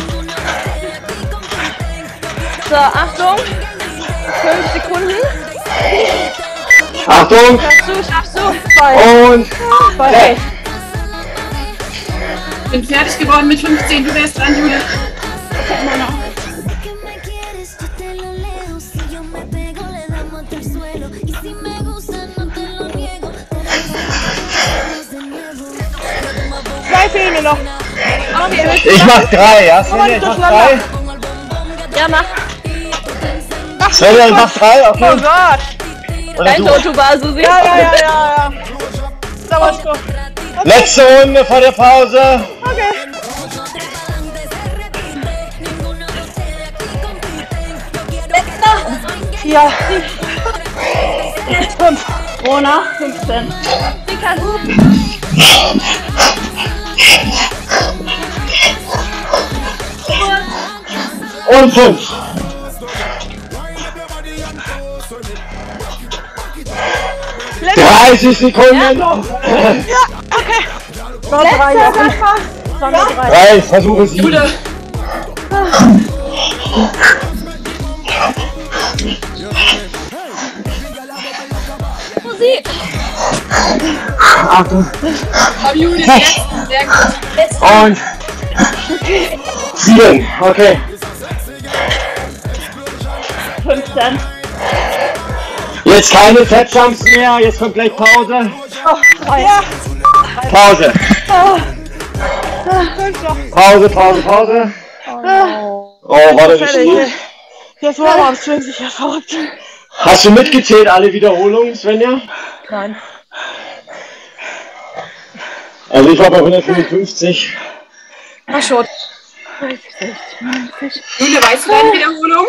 So, Achtung. 5 Sekunden. Achtung. Schaffst du. Und Okay. Ich bin fertig geworden mit 15. Du wärst dran, Jule. fehlen mir noch. Okay. Ich mach 3, ja? Svenja, ich mach 3. Ja, mach. Svenja, ich mach 3, okay. Oh Gott. Oder Dein du? Toto war so sehr. Ja. Dauert so. Letzte Runde vor der Pause. Okay. Ja. 5. Rona, 15. Und 5. Letzter. 30 Sekunden noch. Noch 3 Jochen. 3, ich versuche 7. Jude. Musik. Achtung. Komm, Jude, die letzten. Sehr gut. Und 7. Okay. 15. Jetzt keine Fetjumps mehr. Jetzt kommt gleich Pause. Ja. Pause. Pause. Oh, war das nicht gut? Jetzt Warm-Arms Swings, ich ja verrückt. Hast du mitgezählt alle Wiederholungen, Svenja? Nein. Also ich war bei 155. Ach schon. Jude, weißt du deine Wiederholung?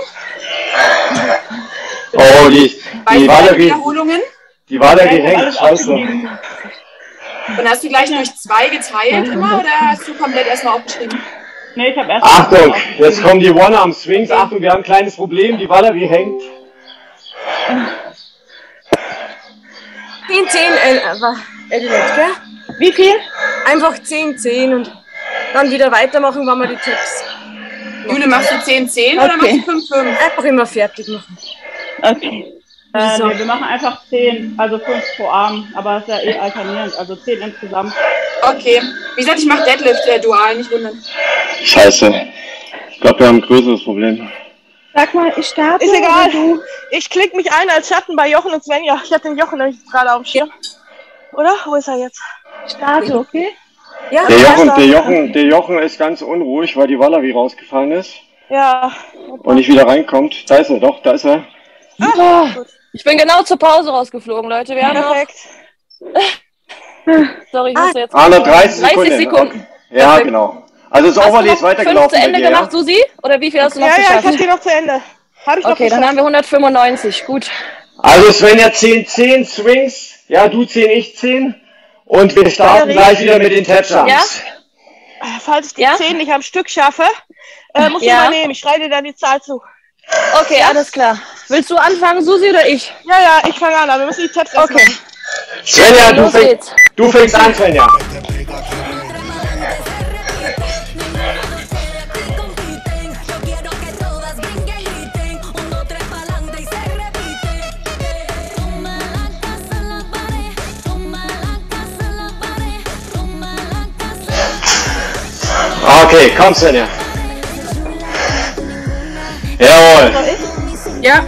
Oh, die Weißt du war deine da Wiederholungen? die war da gehängt, scheiße. Und hast du gleich durch 2 geteilt immer oder hast du komplett erstmal aufgeschrieben? Nee, ich habe erst. Achtung, jetzt kommen die One-Arm-Swings. Achtung, wir haben ein kleines Problem, die Valerie hängt. 10, 10, Edelette, gell? Wie viel? Einfach 10, 10 und dann wieder weitermachen, wenn wir die Tipps. Jude, machst du 10, 10 oder machst du 5, 5? Einfach immer fertig machen. Okay. Nee, wir machen einfach 10, also 5 pro Arm, aber es ist ja eh alternierend, also 10 insgesamt. Okay. Wie gesagt, ich mache Deadlift dual, nicht wundern. Scheiße. Ich glaube, wir haben ein größeres Problem. Sag mal, ich starte. Ist egal. Ich klicke mich ein als Schatten bei Jochen und Svenja. Ich habe den Jochen nämlich gerade auf dem Schirm. Oder? Wo ist er jetzt? Starte, okay? Ja, Der Jochen ist ganz unruhig, weil die Valerie rausgefallen ist Ja. und nicht wieder reinkommt. Da ist er, doch, da ist er. Ah, gut. Ich bin genau zur Pause rausgeflogen, Leute. Wir haben noch... Perfekt. Sorry, ich muss jetzt... 30 30 Sekunden. Ja, Perfekt. genau. Also das Overlay ist weitergelaufen. 5 zu Ende bei dir, gemacht, Susi? Oder wie viel hast du noch Ja, geschafft? ich hab die noch zu Ende. Hab ich noch Okay, dann geschafft. haben wir 195. Gut. Also Svenja 10, 10 Swings. Ja, du 10, ich 10. Und wir starten gleich wieder mit den Tap-Jumps. Ja? Falls ich die Ja? 10 nicht am Stück schaffe, muss ich Ja. mal nehmen. Ich schreibe dir dann die Zahl zu. Okay, alles klar. Willst du anfangen, Susi, oder ich? Ja, ich fange an. Aber wir müssen die Tabs erst machen. Svenja, Los geht's. du fängst an, Svenja. Okay, komm Svenja. Jawohl. Ja.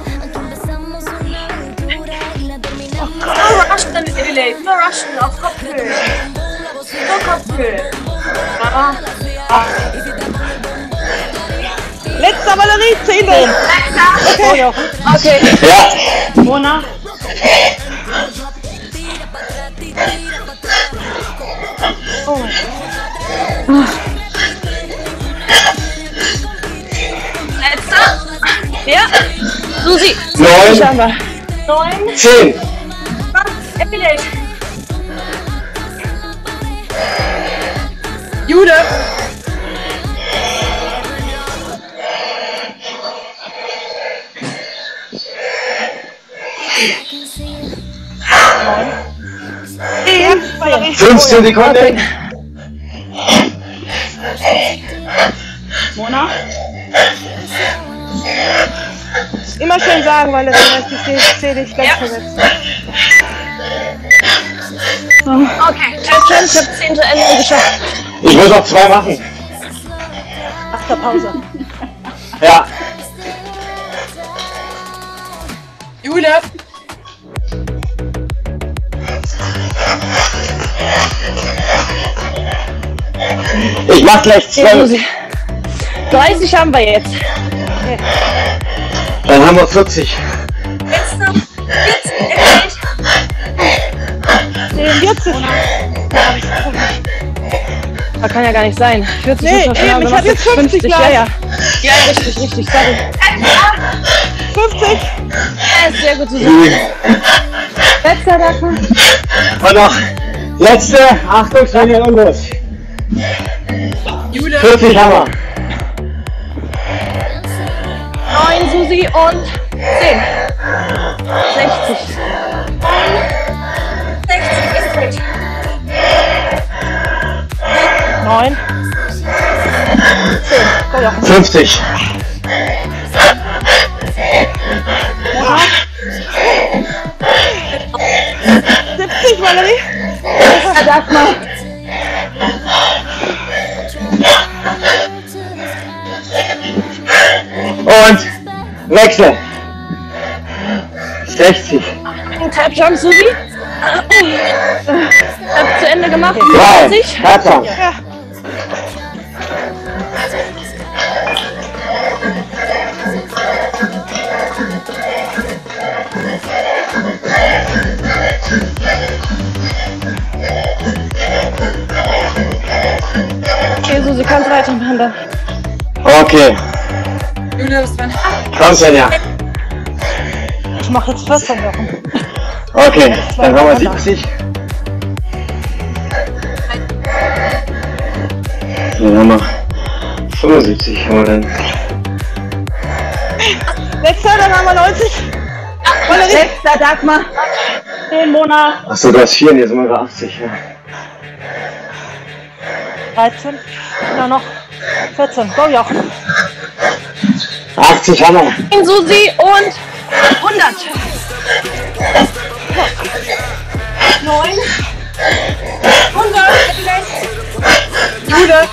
No Russian, Edelette, no Russian, auf Kopfhöhe. No Kopfhöhe. Letzter Valerie, 10 durch. Okay. Okay. Ja. Mona, Letzter. Ja. Susi. 9, Schauen wir. 9, 10. Edelette. Jude. Ja, Valerie. 15 Sekunden. Mona, Immer schön sagen, Valerie, ich sehe dich ganz verletzt. Okay. Ich habe 10 zu Ende geschafft. Ich muss noch 2 machen. Nach der Pause. Ja. Jude. Ich mach gleich 12. 30 haben wir jetzt. Okay. Dann haben wir 40. Jetzt noch 40. 40. Das kann ja gar nicht sein. 40 Nee, ist schon ich hab jetzt 50 Ja, gleich. ja. Ja, richtig, sorry. 50. Ja, ist sehr gut zusammen. Letzter Dachmann. Und noch letzte. Achtung, Svenja, und los. 40 haben wir. 9, Susi und 10. 60. 60 ist gut. 9. 10. Go, Jochen. 50. Ja. 70, Valerie. Letzter Dachmann. Und Wechsel. 60. Tap Jump, Susi. Hab zu Ende gemacht. 3. 50. Tap-Jump. Ja. Okay, Susi, kannst weitermachen dann. Okay. Julia, bist dran. Komm, Svenja. Ich mache jetzt 14 Wochen. Okay, dann haben wir 70. Dann haben wir 75. Haben wir dann. Nächster, dann haben wir 90. Valerie. Letzter Dagmar. 10 Monate. Achso, du hast 4, jetzt sind wir bei 80. Ja. 13. Ja, noch 14. Go, Jochen. 80 haben wir. Susi und 100. 9. 100. Julia.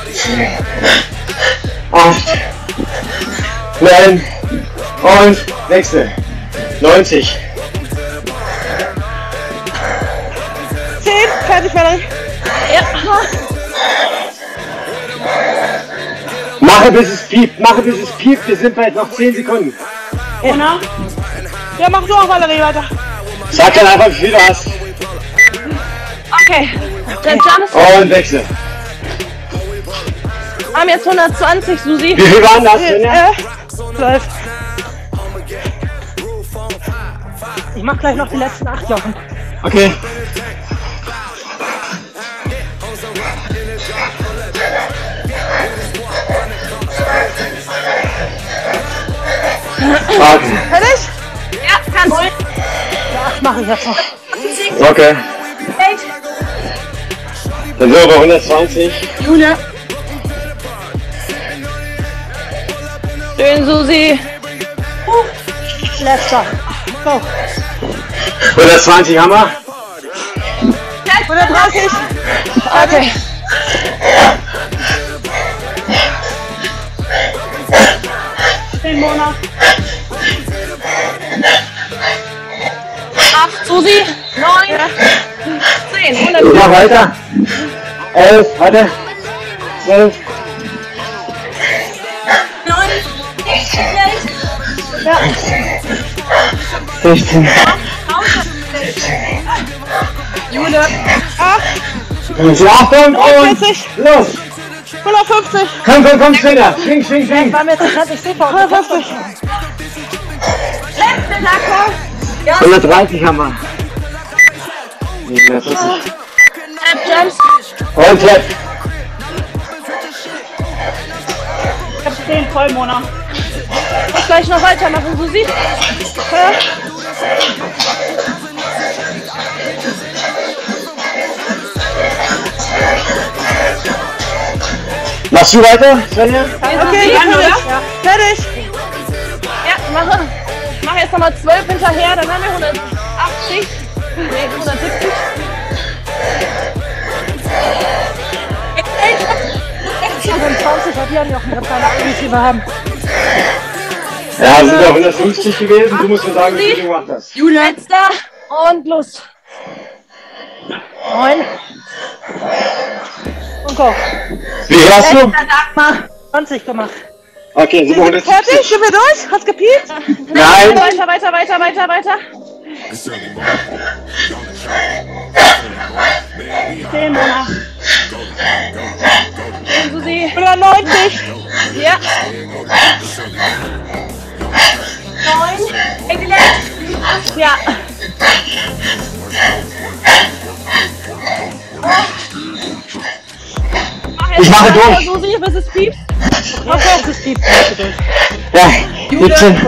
8. 9. Und Wechsel. 90. 10. Fertig, Valerie. Mache bis es piept, mache bis es piept. Wir sind bei noch 10 Sekunden. Ja, mach du auch, Valerie, weiter. Sag dann einfach, wie viel du hast. Okay. Dann Jumps. Und Wechsel. Haben jetzt 120, Susi. Wie viel waren das, Svenja? 12. Ich mach gleich noch die letzten 8 Jochen. Okay. Okay. Fertig? Ja, kannst du. Ja, 8 mache ich jetzt noch. Okay. Dann sind wir bei 120. Julia. Schön, Susi. Letzter. Go. 120 haben wir. 130. Okay. Monate. 8, Susi. 9. 10. 100. Ich mach weiter. 11, warte. 12. 9. Ja. 16. Julia. 8. Achtung und 40. los. 150. Komm, Svenja. Schwing. War mir interessant, ich sehe vor. 150. 130 haben wir. Nicht mehr 40. Tap Jumps. Und Tap. Ich habe 10 Vollmonate. Ich gleich noch weitermachen, Susi. Machst du weiter, Svenja? Okay, fertig. Fertig. Ja, ich mache jetzt nochmal 12 hinterher, dann haben wir 180. Nee, 170. 25 hat Jan Jochen. Ich habe keine Ahnung, wie viel wir haben. Ja, sind ja 150 gewesen. Du musst mir sagen, wie viel du gemacht hast. Julia. Letzter und los. 9. Und go. Wie hast du? 20 gemacht. Okay, Sind wir fertig? Sind wir durch? Hat's gepiept? Nein. Weiter. 10, Mona. Susi. 190. Ja. 9. Adelaide. Ja. Ich mache durch. Susi, bis es piept. Okay, es ist die. Ja, 17.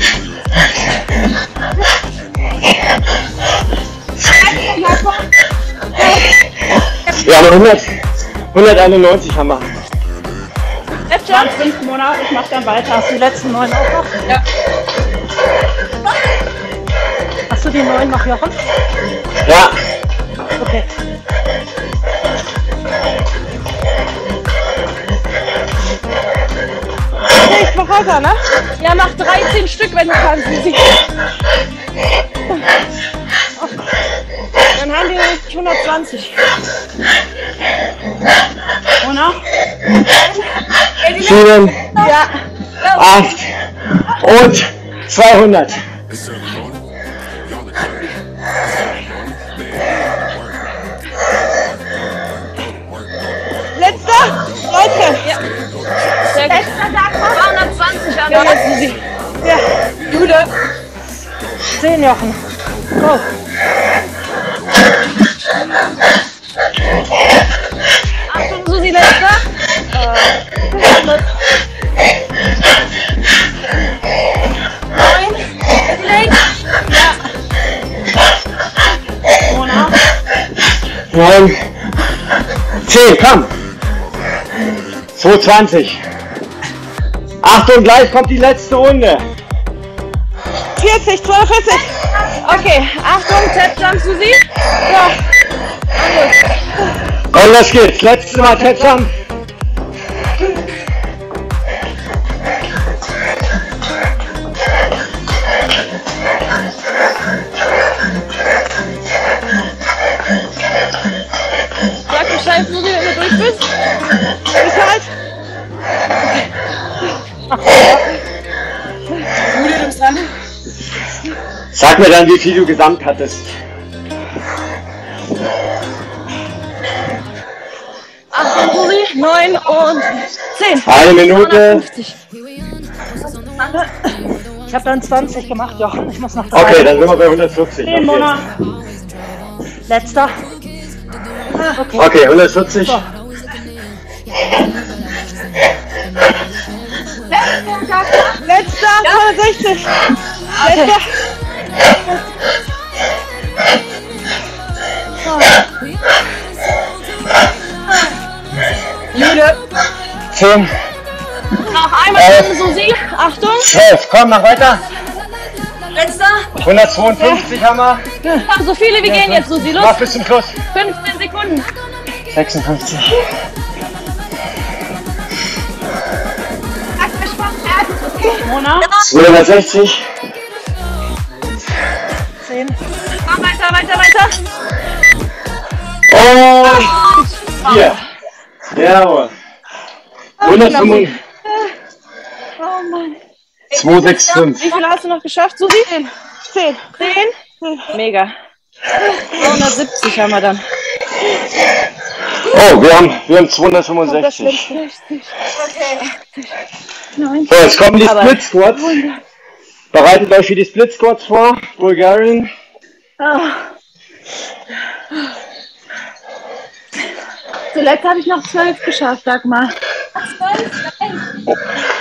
Ja, aber 191 haben wir. Jetzt schon 5 Monate, ich mach dann weiter. Hast du die letzten 9 auch noch? Ja. Hast du die 9 noch, Jochen? Ja. Okay. Okay, ich mach weiter, ne? Ja, mach 13 Stück, wenn du kannst. Susi. Dann haben wir 120. Mona? 7, Ja. 8 und 200. Letzter. 13. Ja. Sehr gut. 220 an der Susi. Ja. Jude. 10, Jochen. Go. Achtung, Susi, letzter. 9. Adelaide. Ja. Mona? 9, 10, komm. 220. Achtung, gleich kommt die letzte Runde. 40, 42. Okay, Achtung, Tap-Jump, Susi. Ja. Und los geht's. Letztes Mal Tap-Jump. Sag Bescheid, Susi, wenn du durch bist. Bescheid. Jude, du bist dran. Sag mir dann, wie viel du gesamt hattest. Achtung, Susi, 9 und 10. Eine Minute. 50. Ich habe dann 20 gemacht, Jochen. Ich muss noch 3. Okay, dann sind wir bei 140. 10, Mona. Letzter. Okay, 140. So. Letzter. 160. Letzter. Jude. 10, Noch einmal, Susi. Achtung. 12. Komm, mach weiter. Letzter. 152 haben wir. So viele wie gehen jetzt, Susi. Mach Los. bis zum Schluss. 15 Sekunden. 56. Mona? 260. 10. Komm, weiter. Und 4. Jawohl. 105. Oh Mann. 265. Wie viel hast du noch geschafft, Susi? 10. 10? Mega. 270 haben wir dann. Oh, wir haben 265. So, jetzt kommen die Split Squats. Bereitet euch für die Split Squats vor. Bulgarien. Zuletzt habe ich noch 12 geschafft, sag mal. 12?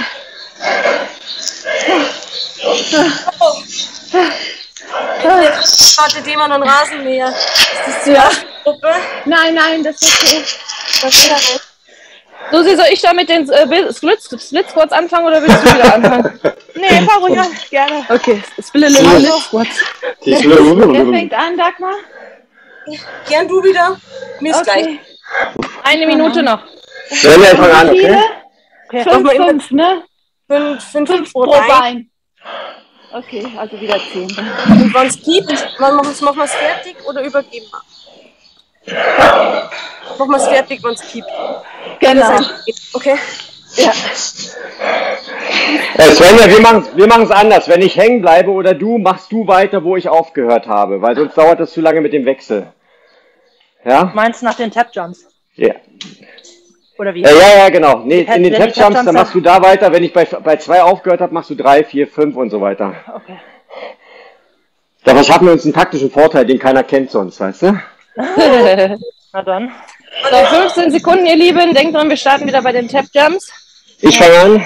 Wartet jemand einen Rasenmäher? Ist das die Gruppe? Nein, das ist okay. Das ist okay. Susi, soll ich da mit den Split Squats anfangen oder willst du wieder anfangen? Nee, fahr ruhig an, gerne. Okay, Split Squats. Wer fängt an, Dagmar? Gern du wieder. Mir ist gleich. Eine Minute noch. Stell mir einfach an, okay? 5, ne? 5 pro Bein. Okay, also wieder 10. Und wenn es gibt, machen wir es fertig oder übergeben wir? Machen wir es fertig, wenn es kippt. Genau. Okay? Ja. Svenja, wir machen es anders. Wenn ich hängen bleibe oder du, machst du weiter, wo ich aufgehört habe, weil sonst dauert das zu lange mit dem Wechsel. Ja? Meinst du nach den Tap-Jumps? Ja. Oder wie? Ja, genau. Nee, in den Tap-Jumps, dann machst du da weiter. Wenn ich bei 2 aufgehört habe, machst du 3, 4, 5 und so weiter. Okay. Dabei schaffen wir uns einen taktischen Vorteil, den keiner kennt sonst, weißt du? Na dann. So, 15 Sekunden, ihr Lieben. Denkt dran, wir starten wieder bei den Tap-Jumps. Ich fange an.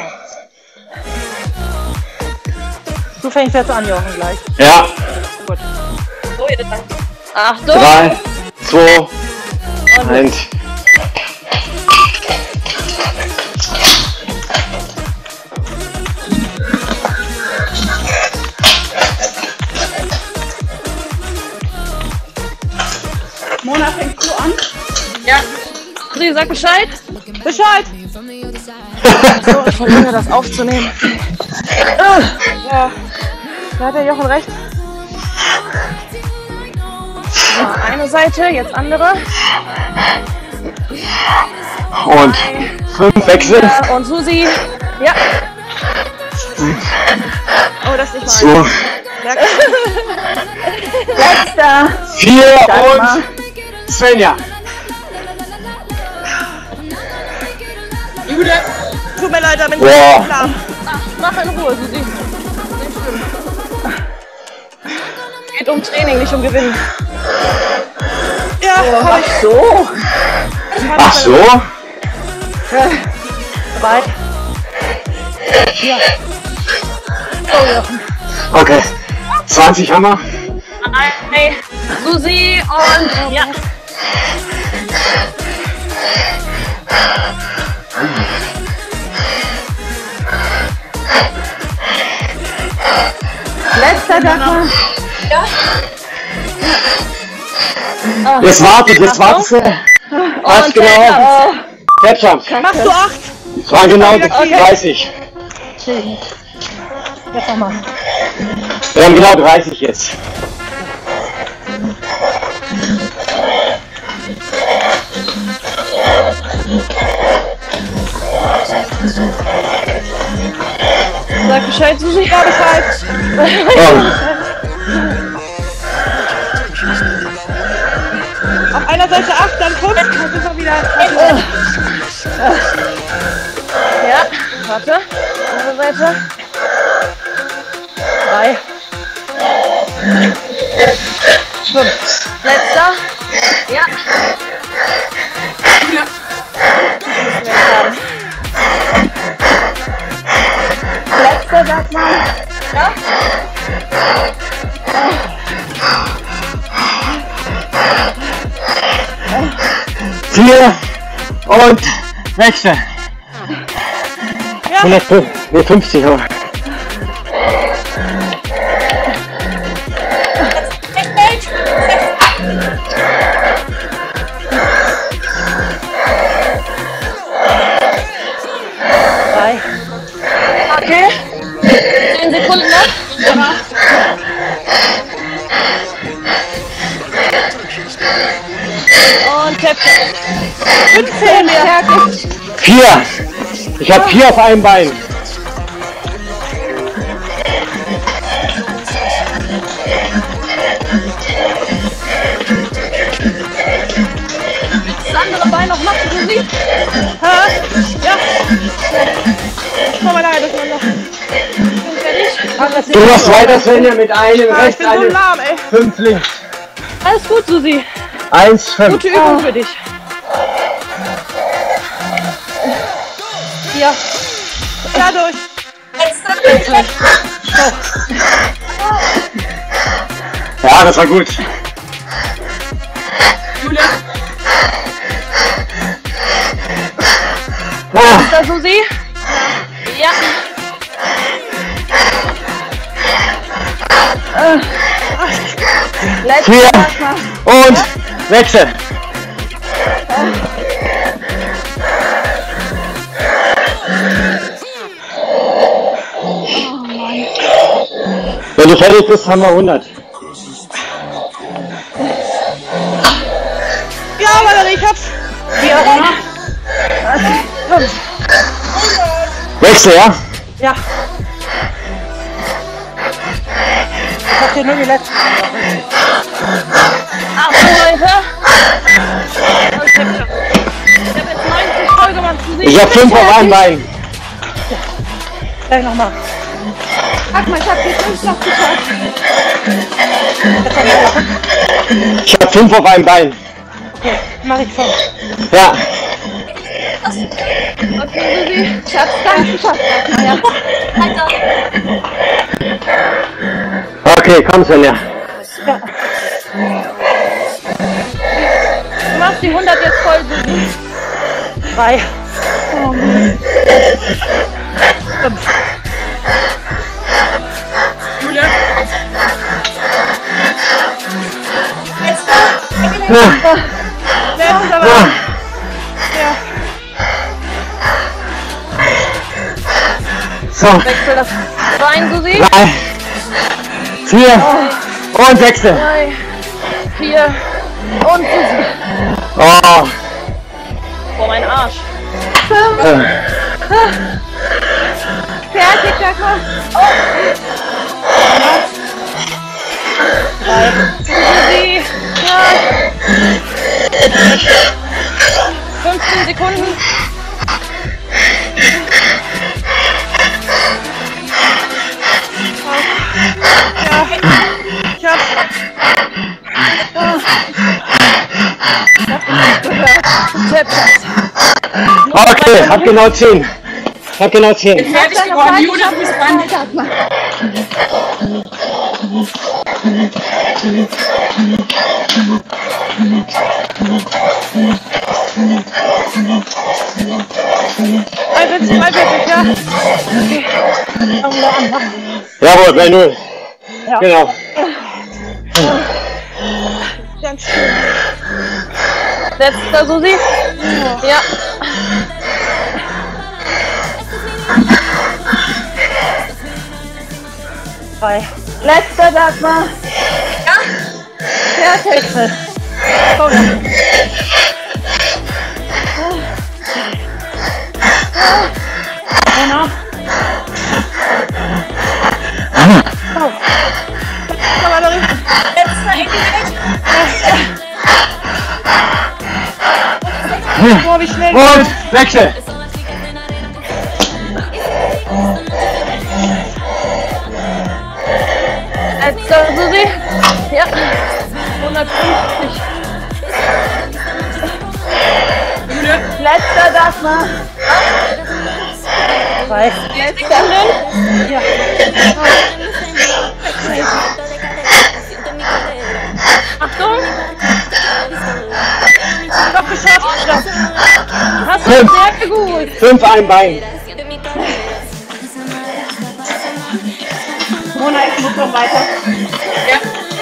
Du fängst jetzt an, Jochen, gleich. Ja. Gut. So, jetzt dann. Achtung. 3, 2, 1. Mona, fängst du an? Ja. Sie sagt Bescheid. Bescheid! So, ich versuche das aufzunehmen. Ja. Da hat der Jochen recht. So, eine Seite, jetzt andere. Und 5 Wechsel. Ja, und Susi. Ja. Oh, das ist nicht So. mal. Letzter. 4 und Svenja. Jude, Tut mir leid, da bin ich Boah. nicht klar. Mach in Ruhe, Susi. Nicht schlimm. Geht um Training, nicht um Gewinnen. Ja, hab ich. So. Ach so? 3. 4. Oh, Jochen. Okay. 20 haben wir. Hey, Susi und ja. Letzter, Dagmar. Jetzt wartet. Was genau? Tap-Jumps. Machst du 8? Es waren genau 30. Jetzt nochmal. Wir haben genau 30 jetzt. Sag Bescheid, Susi. Ja, Bescheid. Auf einer Seite 8, dann 5. Dann sind wir wieder. Ja, warte. Andere Seite. 3. 5. Letzter. Ja. Letzter, Dagmar. Ja. Vier und Wechsel. Ja. 150 aber. Okay. 10 Sekunden noch. Und Tap. 15 Fertig. 4. Ich habe 4 auf einem Bein. Das andere Bein noch machen, Susi. Ha? Ja. Komm mal da, das man noch. Fertig. Du machst weiter, Svenja, mit einem Ich rechts, bin so einem lahm, ey. 5 links. Alles gut, Susi. 1, 5. Gute Übung für dich. Ja. Ja, durch. Ja, das war gut. Jude, Ah, Da, Susi. Ja. Letzter. 4 und Wechsel. Wenn du fertig bist, haben wir 100. Wechsel, ja? Ja. Ich hab hier nur die letzten. Achtung, Leute. Ich hab jetzt 90 voll gemacht. Ich hab 5 auf einem Bein. Gleich nochmal. Sag mal, ich hab die 5 noch geschafft. Ich hab 5 auf einem Bein. Okay, mach ich 5. Ja. Okay, Susi, ich hab's ganz geschafft. Ja. Okay, komm, Sonja. Ja. Du machst die 100 jetzt voll, Susi. 3. 5. Julia. Letzter war. Ja. So, Wechsel das Bein, Susi. 3, 4 und Wechsel. 3, 4 und Susi. Oh. Boah, mein Arsch. Fertig, sag mal. Susi. Ja. 15 Sekunden. Ich hab's. Okay, hab genau 10. Hab genau 10. Fertig geworden, Julia, du bist dran. Also 2 fertig, ja? Okay. Jawohl, bei 0. Ja. Genau. Ganz schön. Letzter, Susi. Ja. Letzter, sag mal. Ja? Fertig. Komm. Genau. Boah, wie schnell. Und Wechsel. Letzter, Susi. Ja. 150. Julia. Letzter, sag mal. 3. Letzter. Ja. Achtung. Doch geschafft. Hast du 5. sehr gut. 5 ein Bein. Mona, ich muss noch weiter. Ja.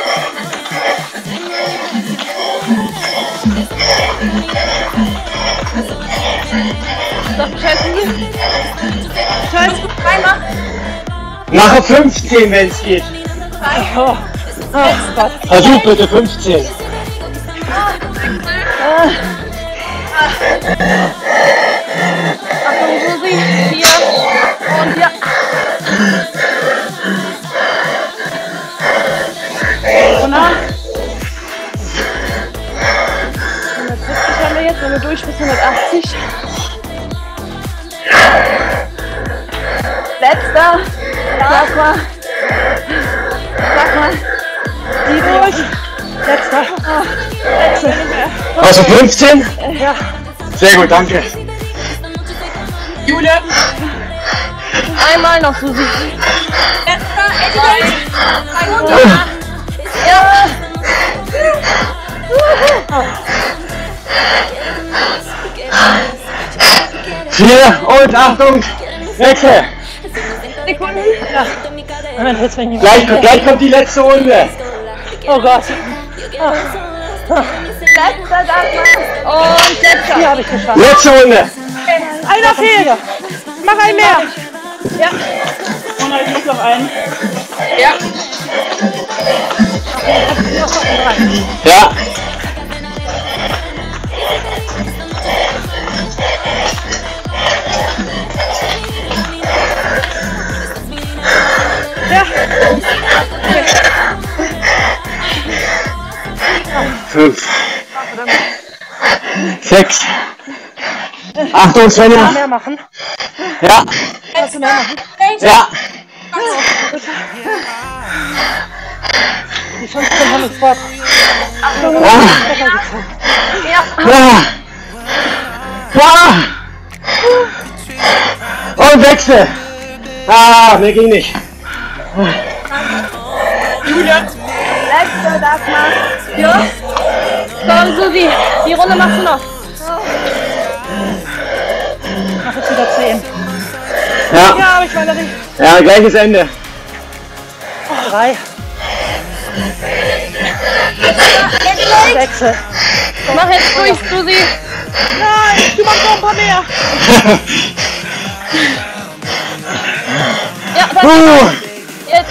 Sag Bescheid, Susi. Scheiße. Mache 15, wenn es geht. Oh. Oh Gott. Versuch bitte 15. Achtung, Susi. 4. Und ja. Mona, 170 haben wir jetzt, wenn wir durch bis 180. Letzter. Sag mal. Sag mal. Die durch. Letzter. Wechsel. Also 15? Ja. Sehr gut, danke. Julia. Einmal noch, Susi. Ja. Vier und Achtung, Wechsel. Sekunden. Ja. Moment, jetzt bin ich Gleich kommt die letzte Runde. Oh Gott. Letzter, sag mal. Und letzter. Hier habe ich geschafft. Letzte Runde. Einer fehlt. Mach einen mehr. Ja. Mona, ich muss noch einen. Ja. Ja. 5, 6. Achtung, Svenja. Mehr machen. Ja. Kannst du mehr machen? Ja. Die 15 haben es fort. Achtung, Und Wechsel. Mehr ging nicht. Julia. Letzte, das mal. Ja. Komm, Susi, die Runde machst du noch. Mach jetzt wieder 10. Ja. Ja, aber ich meine nicht. Ja, gleiches Ende. 3. Wechsel. Mach jetzt durch, Susi. Nein, du machst noch ein paar mehr. Ja, jetzt.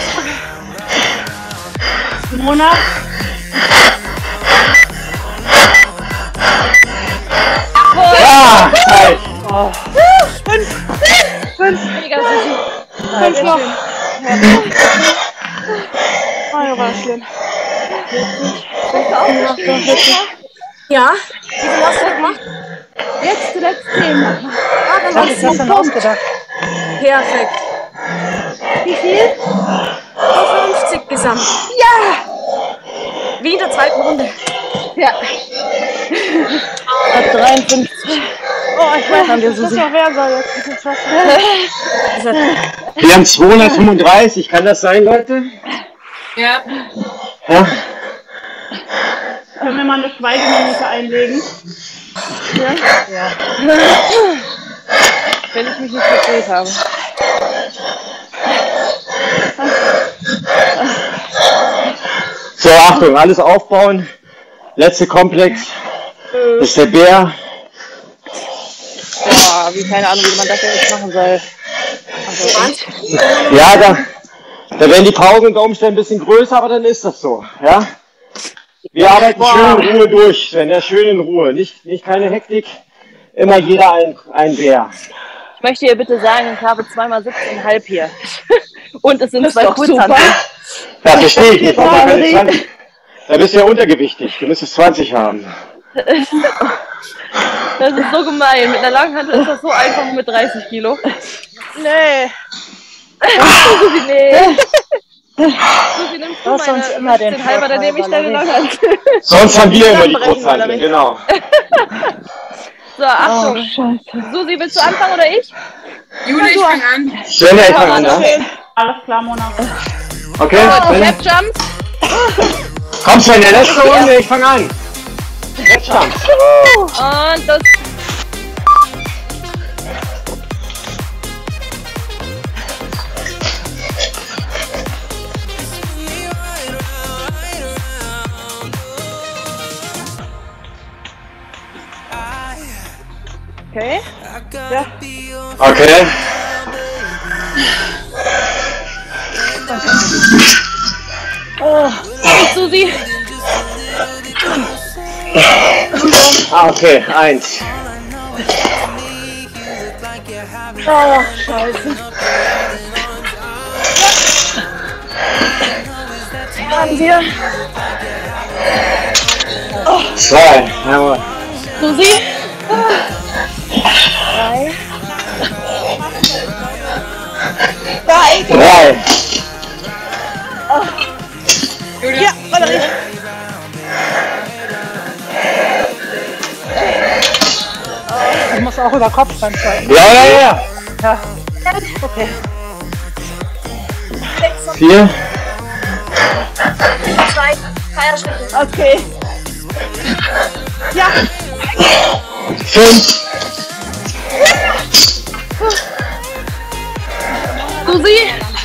Mona. Ja, Zeit. 5 Mega, Susi. 5 noch. Oh, war schlimm. Ja, wie viel hast du gemacht? Jetzt zuletzt 10 machen. Dann Was ist das denn ausgedacht? perfekt. Wie viel? 50 gesamt. Wie in der zweiten Runde. Ab 53. Oh, ich weiß nicht, was das noch werden soll jetzt. Mit dem Pflaster. Wir haben 235. Kann das sein, Leute? Ja. Ja. Können wir mal eine Schweigeminute einlegen? Ja. Wenn ich mich nicht verfehlt habe. So, Achtung, alles aufbauen. Letzte Komplex. Das ist der Bär. Boah, wie keine Ahnung, wie man das jetzt machen soll. Also, Ja, da werden die Pausen unter Umständen ein bisschen größer, aber dann ist das so. Ja? Wir arbeiten schön in Ruhe durch, Sven, ja, schön in Ruhe. Nicht keine Hektik, immer jeder ein Bär. ich möchte dir bitte sagen, ich habe zweimal 17,5 hier. Und es sind 2 Kurzhanteln. Das verstehe ich nicht, warum man keine 20. Da bist du ja untergewichtig, du müsstest 20 haben. Das ist so gemein. Mit einer Langhantel ist das so einfach mit 30 Kilo. Nee. Nee. Susi, nimmst du Lass uns meine immer den 15,5er, dann nehme ich deine Langhantel. Sonst haben wir immer die Brechen wir Kurzhanteln, damit. genau. So, Achtung. Susi, willst du anfangen oder ich? Jule, ich fange an. Sven, ich fange an, ne? Alles klar, Mona. Okay, Sven. Lap Jumps. Komm Sven, der letzte Runde, ich fange an. Jetzt stand. Und das. Okay. Ja. Okay. Susi. Okay, 1. Oh, scheiße. Haben wir. 2. Jawohl. Susi. 3. 3. Ja, Valerie. Ich muss auch über Kopfstand schalten. Ja. Ja. Okay. 4. 2 Feierschritte. Okay. Ja. 5. Susi.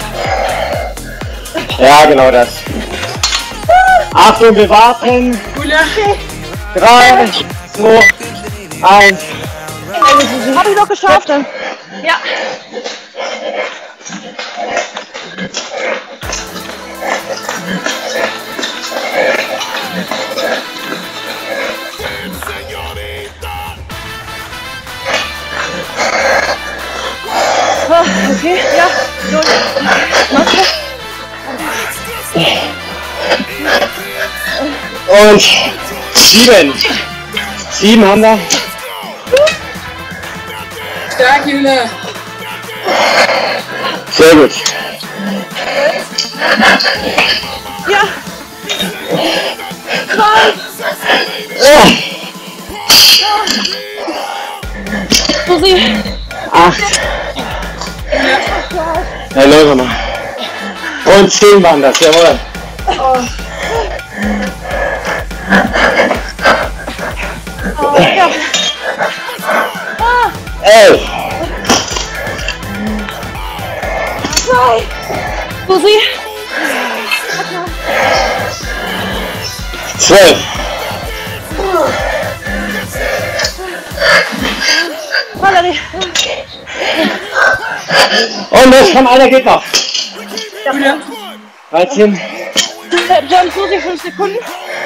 Ja, genau das. Achtung, wir warten. 3, 2, 1. Hab ich doch geschafft. Ja. Okay, ja. Und 7 haben wir. Stark, Jule. Sehr gut. Ja. 2. Susi. 8. Ja, läuft mal. Und 10 waren das, jawohl. Oh. Oh, ja. 11. 2. Susi. 12. Valerie. Und los, komm, einer geht noch. Jule. 13. Jump, Susi, 5 Sekunden.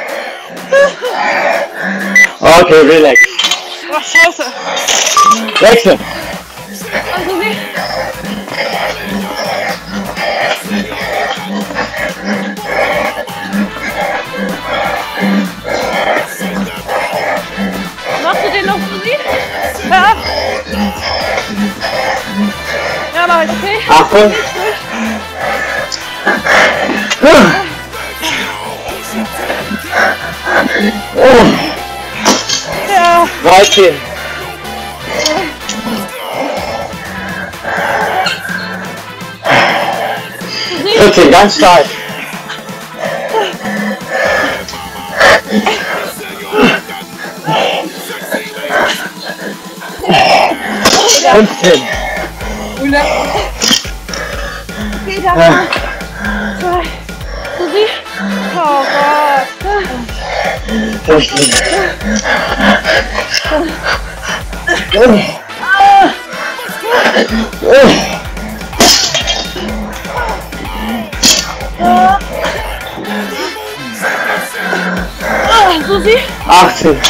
Okay, relax. Oh, scheiße. Wechsel. Und Susi. Machst du den noch, Susi? Ja. Ja, mach ich, okay. Achtung. Ja. 13. Susi. 14, ganz steil. 15. Jule. Wieder. 2. Susi. Oh Gott. 16. Susi. 18.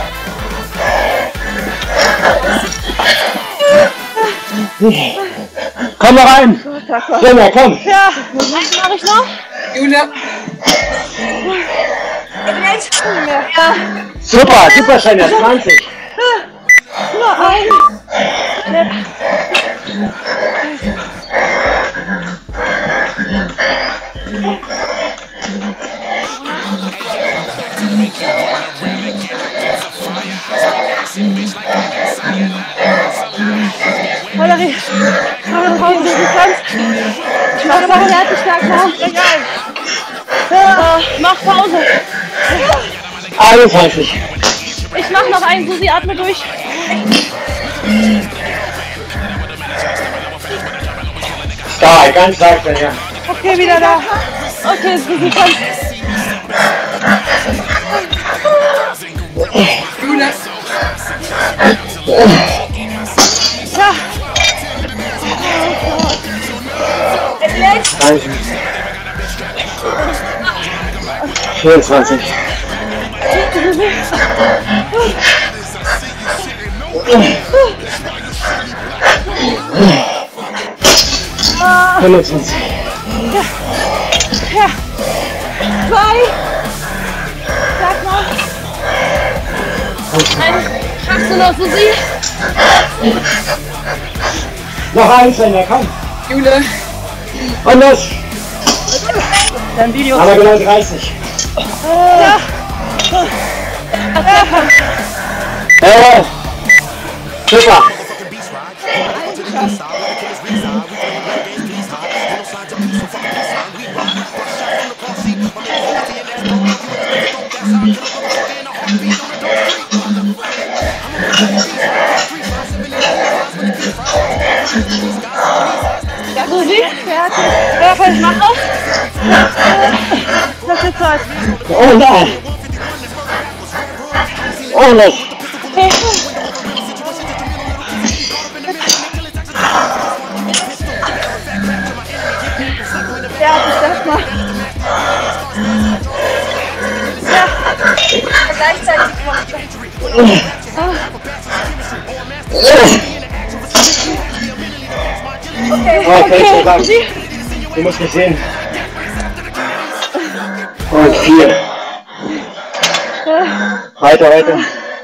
Komm mal rein. Sonja, komm. Ja. Was mach ich noch? Jule. Ja. Super, super, Sonja, 20. Nur ein. Valerie, Pause, du kannst. Ich mache mal fertig, klar. Egal. Mach Pause. 21. Ich mach noch einen, Susi, atme durch. Stark, ganz stark, Sonja. Okay, wieder da. Okay, Susi, kannst. Jule. Ja. 24. Ah. 25. Ja. 2. Sag mal. Schaffst du noch, Susi? Noch eins, Sonja, komm. Jule. Und los. Dein Video. Aber genau 30. Ja. Jawohl. Super. Ja, Susi, fertig. Ja, was ich mache? Das ist Zeit. Oh nein. Oh nicht. Okay. Ja, das mal. Ja. Gleichzeitig Okay, okay. Du musst mich sehen. Und 4. Weiter, weiter.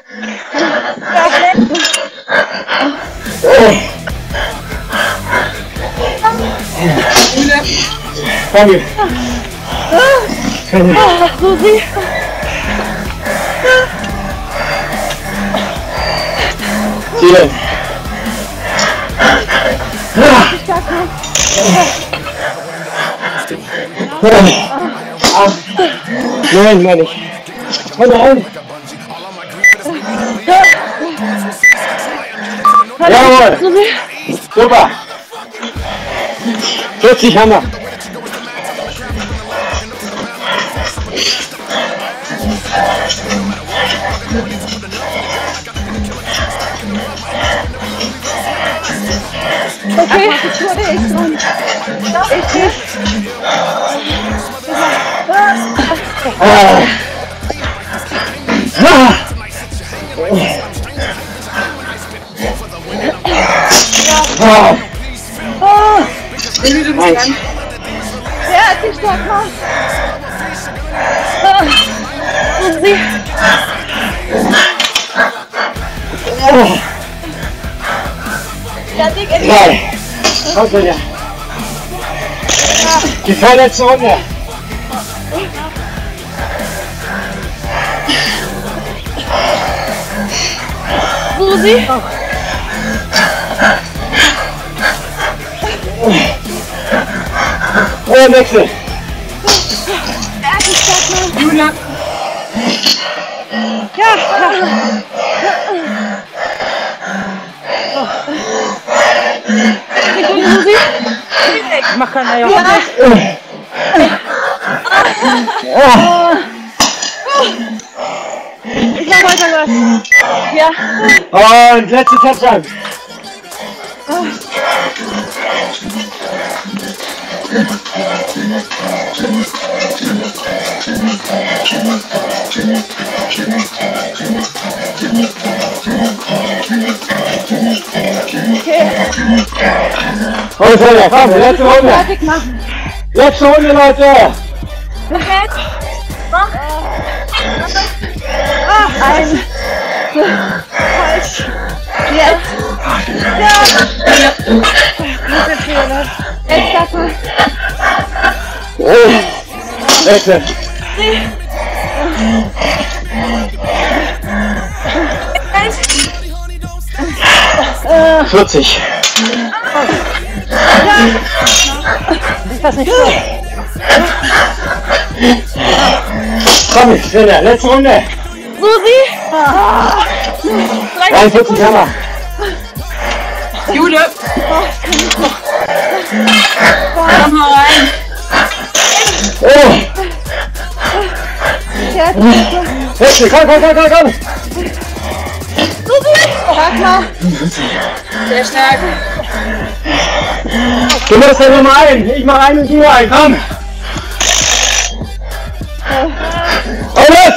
Komm hier. Susi. Hier. Nein, meine ich. Oh nein. Jawohl. Super. 40 Hammer. Okay, ich wurde echt dran. Ich nicht. Ja, ich sag mal. Susi. Ja, Dick, komm, Sonja. Die vorletzte Runde. Susi. Oh, Wechsel. Juna. Ja. Susi. Ich mach keinen Eier. Ich mach weiter, Leute. Ja. Und letzte Touchdown. Und Sonja, komm, letzte Runde. Fertig machen. Letzte Runde, Leute. Ein. Falsch. Jetzt. Ja. Jetzt sag mal. Wechsel. 40. Ist das nicht so? Komm, Sonja, letzte Runde. Susi. 43 Hammer. Jude. Komm mal rein. Oh. Wechsel, komm. Susi. Sag mal. Sehr stark. Du musst ja nur mal ein. Ich mach ein und du ein. Komm. Alles.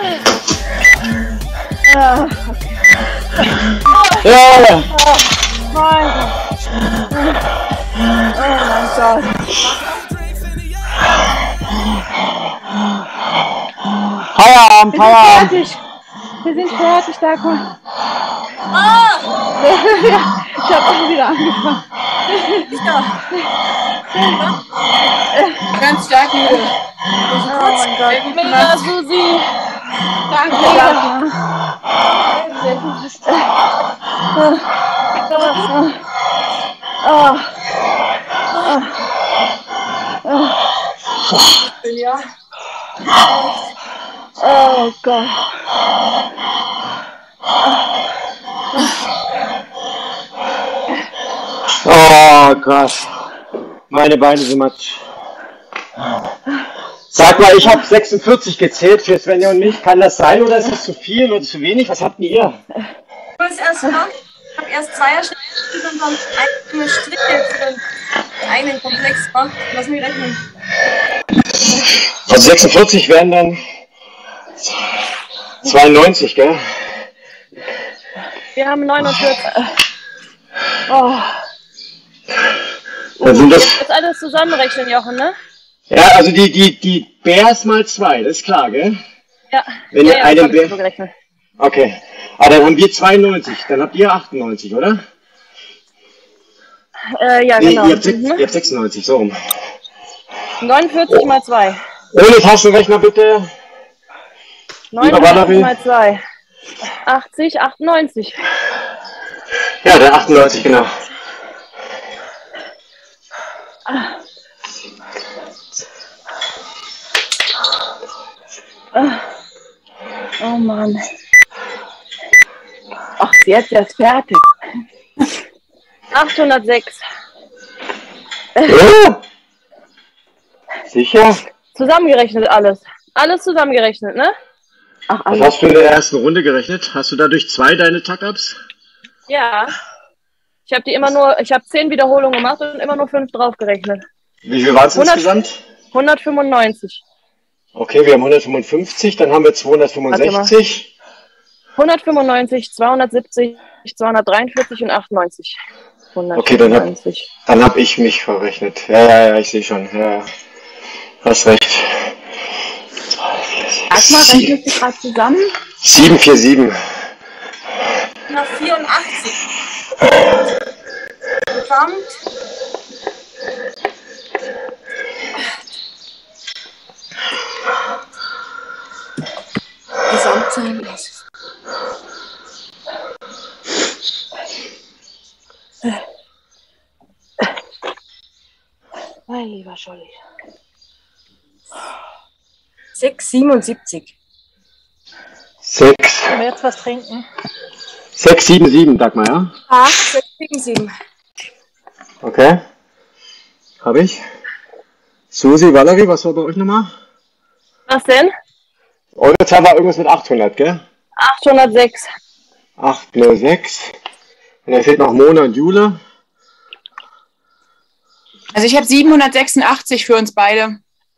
Ja. Ja. Mein Gott. Feierabend. Wir sind fertig, Dagmar. Ich hab auch wieder angefangen. Ganz stark, Jude. Oh mein Gott. Mega, Susi. Danke, Dagmar. Ja. Oh Gott. Oh Gott. Meine Beine sind matsch. Sag mal, ich habe 46 gezählt für Svenja und mich. Kann das sein oder ist das zu viel oder zu wenig? Was habt ihr? Das erst noch. Ich habe erst Zweierschritte und dann einen Strich jetzt einen Komplex gemacht. Lass mich rechnen. Also 46 wären dann 92, gell? Wir haben 49. Oh. Dann sind das. Jetzt alles zusammenrechnen, Jochen, ne? Ja, also die Bears mal 2, das ist klar, gell? Ja. Wenn ihr einen das Bär... so gerechnet. Okay. Aber dann haben wir 92, dann habt ihr 98, oder? Ja, Nee, genau. ihr habt 96, so rum. 49 mal 2. Ohne Taschenrechner bitte. 49 mal 2. 80, 98. Ja, der 98, genau. Oh Mann. Ach, jetzt ist fertig. 806. Oh. Sicher? Zusammengerechnet alles. Alles zusammengerechnet, ne? Ach, alles. Was hast du in der ersten Runde gerechnet? Hast du dadurch 2 deine Tuck-Ups? Ja. Ich habe 10 Wiederholungen gemacht und immer nur 5 draufgerechnet. Wie viel waren es insgesamt? 195. Okay, wir haben 155, dann haben wir 265. 195, 270, 243 und 98. Okay, dann hab ich mich verrechnet. Ja, ich sehe schon. Ja, hast recht. Erstmal rechnest du gerade zusammen? 747. Na, 84. Gesamt. Gesamtzahl ist. Mein lieber Scholli. 677. 6. Können wir jetzt was trinken? 677, Dagmar, ja? 677. Okay. Habe ich. Susi, Valerie, was war bei euch nochmal? Was denn? Eure Zahl war irgendwas mit 800, gell? 806. 806. Und dann fehlt noch Mona und Jule. Also ich habe 786 für uns beide.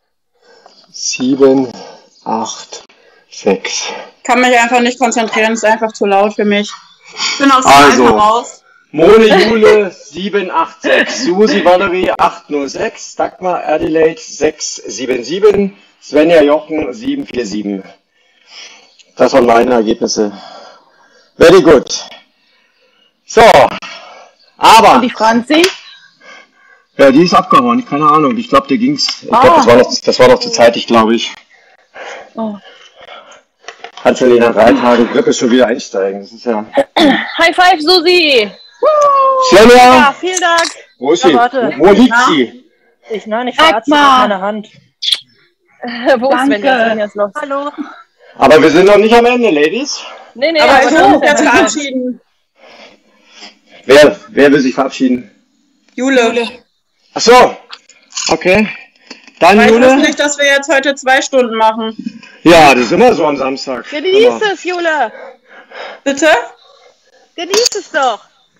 7, 8, 6. Kann mich einfach nicht konzentrieren, ist einfach zu laut für mich. Ich bin aus dem Also, Alter raus. Mone Jule 786, Susi Valerie 806, Dagmar Adelaide 677, Svenja Jochen 747. Das waren meine Ergebnisse. Very good. So, aber... Und die Franzi? Ja, die ist abgehauen, keine Ahnung. Ich glaube, dir ging's. Ich glaube, das war noch zur Zeit, glaube ich. Oh. Kannst du in den 3 Tagen Grippe schon wieder einsteigen. Das ist ja... High five, Susi! Svenja! Ja, vielen Dank. Wo ist sie? warte. Wo liegt sie? Nein, ich verärzte meine Hand. Wo ist Svenja jetzt los? Hallo. Aber wir sind noch nicht am Ende, Ladies. Nee, Aber ich aber muss mich jetzt verabschieden. Wer will sich verabschieden? Jule. Ach so. Okay. Dann Ich weiß Jule. nicht, dass wir jetzt heute 2 Stunden machen. Ja, das ist immer so am Samstag. Genieß es, Jule. Bitte? Genieß es doch.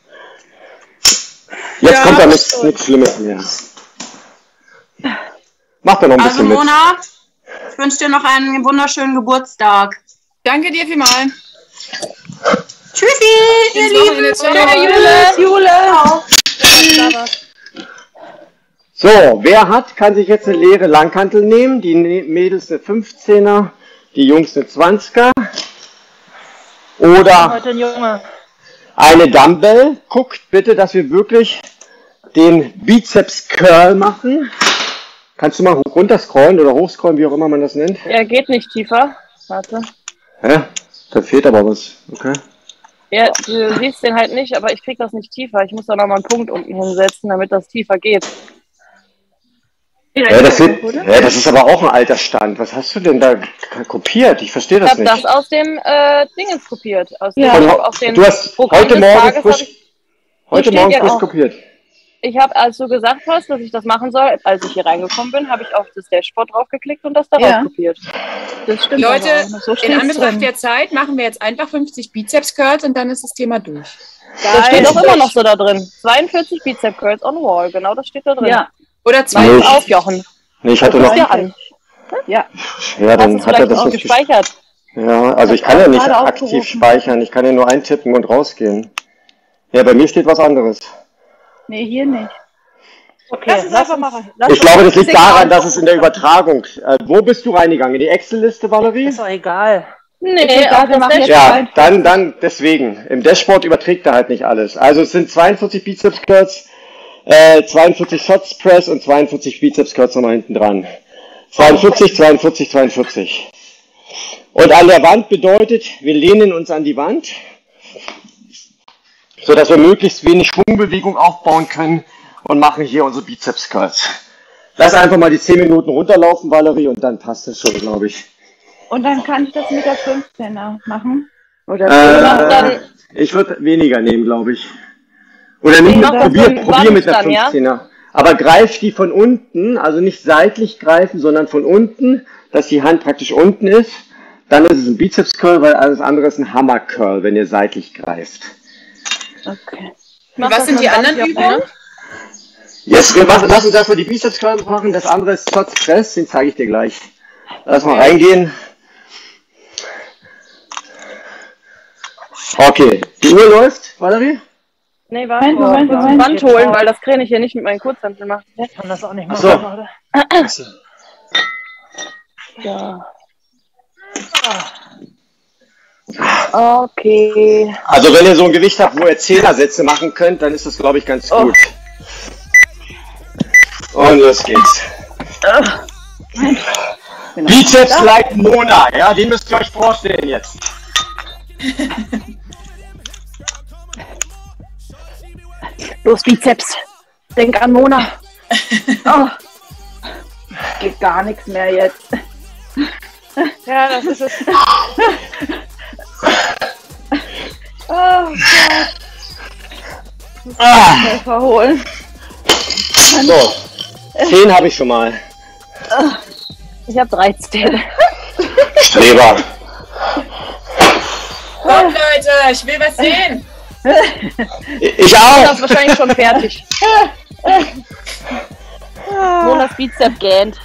Jetzt Ja, kommt da nichts Schlimmes mehr. Mach doch noch ein Also bisschen mit. Mona, ich wünsche dir noch einen wunderschönen Geburtstag. Danke dir vielmals. Tschüssi, ihr Lieben. Jule. So, wer hat, kann sich jetzt eine leere Langhantel nehmen. Die Mädels eine 15er, die Jungs eine 20er. Oder Heute ein Junge. eine Dumbbell. Guckt bitte, dass wir wirklich den Bizeps Curl machen. Kannst du mal runterscrollen oder hochscrollen, wie auch immer man das nennt? er geht nicht tiefer. Warte. Hä? Da fehlt aber was. Okay. Ja, du siehst den halt nicht, aber ich krieg das nicht tiefer. Ich muss da nochmal einen Punkt unten hinsetzen, damit das tiefer geht. Ja, das ist aber auch ein alter Stand. Was hast du denn da kopiert? Ich verstehe Ich das habe nicht. das aus dem Dingens kopiert. Aus Ja. dem, aus dem Du hast Programm heute des Morgen Tages frisch, hab ich, heute steht Morgen ja frisch auch. kopiert. Ich habe, als du gesagt hast, dass ich das machen soll, als ich hier reingekommen bin, habe ich auf das Dashboard draufgeklickt und das darauf Ja. kopiert. Das stimmt. Leute, aber auch. So in steht's Anbetracht drin. der Zeit machen wir jetzt einfach 50 Bizeps-Curls und dann ist das Thema durch. Das steht auch immer noch so da drin. 42 Bizep Curls on Wall, genau das steht da drin. Ja. Oder Mach zwei. Nicht. auf, Jochen. Nee, ich hatte Guck noch. dir an. Ja, Hast dann du hat er vielleicht das auch nicht gespeichert? Ja, also ich kann ja nicht gerade aktiv aufgerufen. speichern. Ich kann ja nur eintippen und rausgehen. Ja, bei mir steht was anderes. Nee, hier nicht. Okay, lass uns einfach machen. Ich glaube, das liegt daran, dass es in der Übertragung... wo bist du reingegangen? In die Excel-Liste, Valerie? Ist doch egal. Nee, ja, dann deswegen. Im Dashboard überträgt er halt nicht alles. Also es sind 42 Bizeps Curls, 42 Shots Press und 42 Bizeps Curls nochmal hinten dran. 42, 42, 42. Und an der Wand bedeutet, wir lehnen uns an die Wand, so dass wir möglichst wenig Schwungbewegung aufbauen können und machen hier unsere Bizeps Curls. Lass einfach mal die 10 Minuten runterlaufen, Valerie, und dann passt das schon, glaube ich. Und dann kann ich das mit der 15er machen? Oder ich würde weniger nehmen, glaube ich. Oder probier mit der 15er. Ja? Aber greif die von unten, also nicht seitlich greifen, sondern von unten, dass die Hand praktisch unten ist. Dann ist es ein Bizeps Curl, weil alles andere ist ein Hammer Curl, wenn ihr seitlich greift. Okay. Was sind die anderen Übungen? Jetzt, lass uns erstmal die Bizeps Curl machen. Das andere ist Shots Press, den zeige ich dir gleich. Lass mal reingehen. Okay, die Uhr läuft, Valerie? Nee, warte, Wand holen, weil das kann ich hier nicht mit meinen Kurzhanteln machen. Ich kann das auch nicht machen. So. Ja. Okay. Also wenn ihr so ein Gewicht habt, wo ihr 10er-Sätze machen könnt, dann ist das, glaube ich, ganz gut. Und los geht's. Bizeps like Mona, ja, die müsst ihr euch vorstellen jetzt. Los, Bizeps. Denk an Mona. Oh. Geht gar nichts mehr jetzt. Ja, das ist es. Oh Gott. Schnell verholen. So, 10 habe ich schon mal. Ich habe 13. Streber. Komm Leute, ich will was sehen. Ich auch. Das ist wahrscheinlich schon fertig. Monas Bizeps gähnt.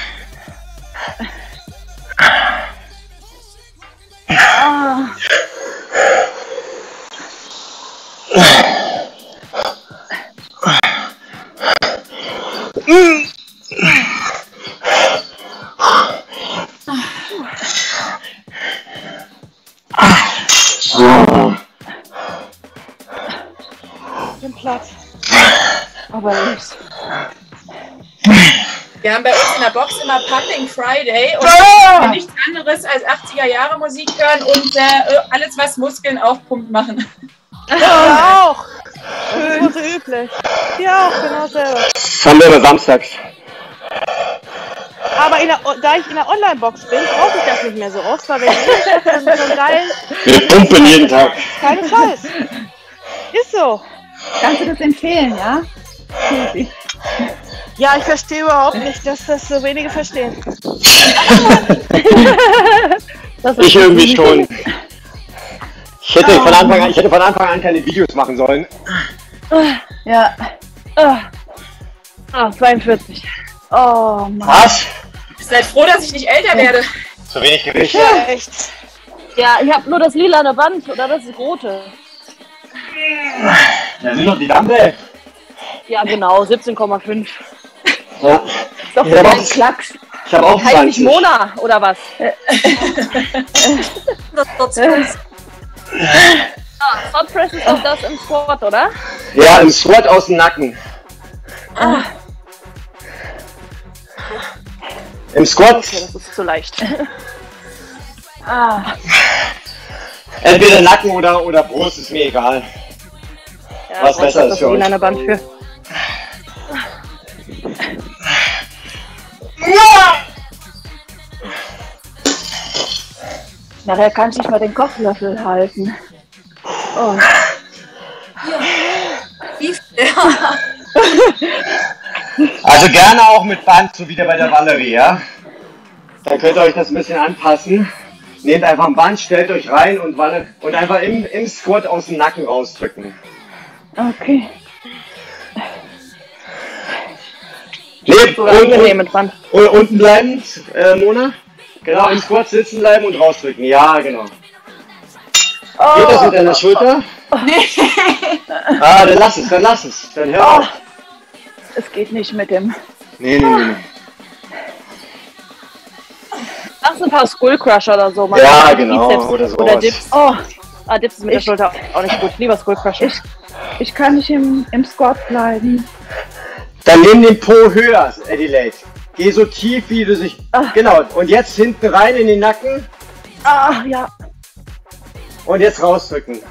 Ich bin platt. Aber nicht. Wir haben bei uns in der Box immer Pumping Friday und wir nichts anderes als 80er Jahre Musik hören und alles, was Muskeln aufpumpt, machen. Ja, auch. Das ist so üblich. Ja, auch, genau selber. Das haben wir immer samstags. Aber da ich in der Online-Box bin, brauche ich das nicht mehr so oft, weil wir so geil. Wir pumpen jeden Tag. Keine Scheiß. Ist so. Kannst du das empfehlen, ja? Ja, ich verstehe überhaupt nicht, dass das so wenige verstehen. Ich irgendwie schon. Ich hätte von Anfang an keine Videos machen sollen. Ja. 42. Oh Mann. Was? Seid froh, dass ich nicht älter werde. Zu wenig Gewicht. Ja, echt. Ja, ich habe nur das lilane Band, oder das ist rote. Da sind doch die Lampe. Ja, genau, 17,5. Ja. Ist doch für einen Klacks. Ich habe auch 20. Heißt nicht Mona, oder was? Hot Press ist auch das im Squat, oder? Ja, im Squat aus dem Nacken. Im Squat. Okay, das ist zu leicht. Entweder Nacken oder Brust, ist mir egal. Ja, was besser ist für euch. Eine Band für. Nachher kann ich mal den Kochlöffel halten. Oh. Also gerne auch mit Band, so wie bei der Valerie, ja? Dann könnt ihr euch das ein bisschen anpassen. Nehmt einfach ein Band, stellt euch rein und einfach im Squat aus dem Nacken rausdrücken. Okay. Unten bleiben, Mona. Genau, im Squat sitzen bleiben und rausdrücken. Ja, genau. Geht das mit deiner Schulter? Dann lass es. Dann hör auf. es geht nicht mit dem. Nee. Machst ein paar Skullcrusher oder so. Ja, genau. Bizeps oder Dips. Oh, Dips mit der Schulter auch nicht gut. Lieber Skullcrusher. Ich kann nicht im Squat bleiben. Dann nimm den Po höher, Adelaide. Geh so tief, wie du sich... Genau, und jetzt hinten rein in den Nacken. Ja. Und jetzt rausdrücken.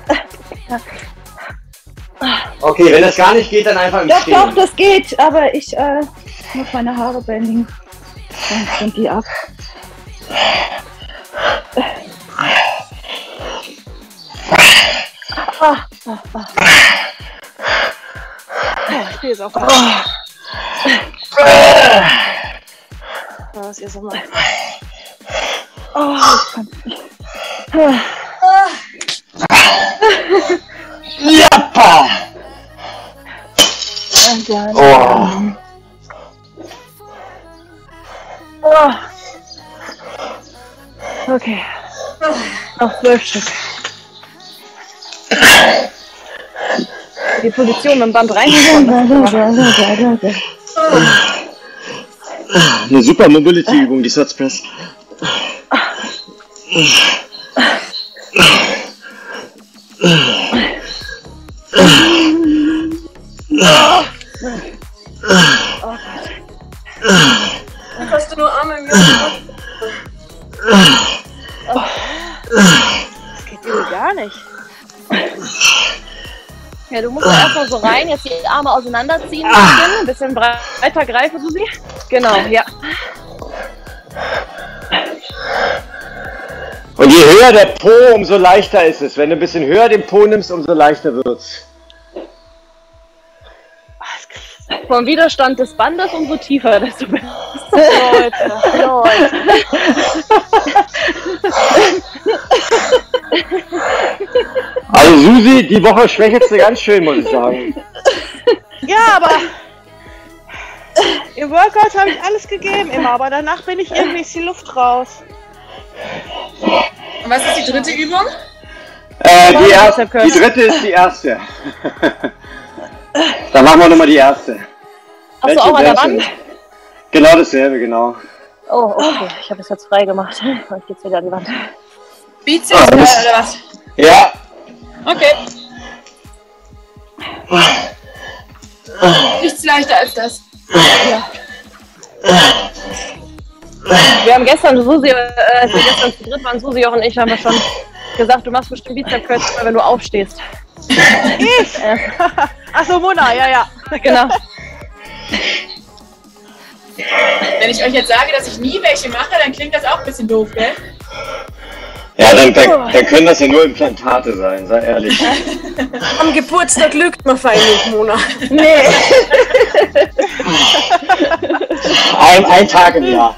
Okay, wenn das gar nicht geht, dann einfach im Stehen. Doch, das geht, aber ich muss meine Haare bändigen. Dann sind die ab. Hier ist auch was. Was ist so mal? Ich kann nicht. Jappa! Okay. Noch 12 Stück. Die Position mit dem Band reingegangen. Eine super Mobility-Übung, die Sats Press. Hast du nur Arme im Das geht irgendwie gar nicht. Ja, du musst erstmal so rein, jetzt die Arme auseinanderziehen, ein bisschen breiter greifen, Susi. Genau, ja. Und je höher der Po, umso leichter ist es. Wenn du ein bisschen höher den Po nimmst, umso leichter wird's. Vom Widerstand des Bandes umso tiefer, desto besser. Leute. Also Susi, die Woche schwächelst du ganz schön, muss ich sagen. Ja, aber im Workout habe ich alles gegeben immer, aber danach bin ich irgendwie, ist die Luft raus. Und was ist die dritte Übung? Die dritte ist die erste. Dann machen wir nochmal die erste. Hast du auch an der Wand? Genau dasselbe, genau. Oh, okay. Ich habe es jetzt frei gemacht. Ich gehe wieder an die Wand. Bizeps oder was? Ja. Okay. Nichts leichter als das. Ja. Wir haben gestern, Susi, als wir gestern zu dritt waren, Susi, Jochen und ich, haben wir schon gesagt, du machst bestimmt Bizeps, wenn du aufstehst. Ich? Achso, Mona, ja. Genau. Wenn ich euch jetzt sage, dass ich nie welche mache, dann klingt das auch ein bisschen doof, gell? Ja, dann können das ja nur Implantate sein, sei ehrlich. Am Geburtstag lügt man fein nicht, Mona. Nee. Ein Tag im Jahr.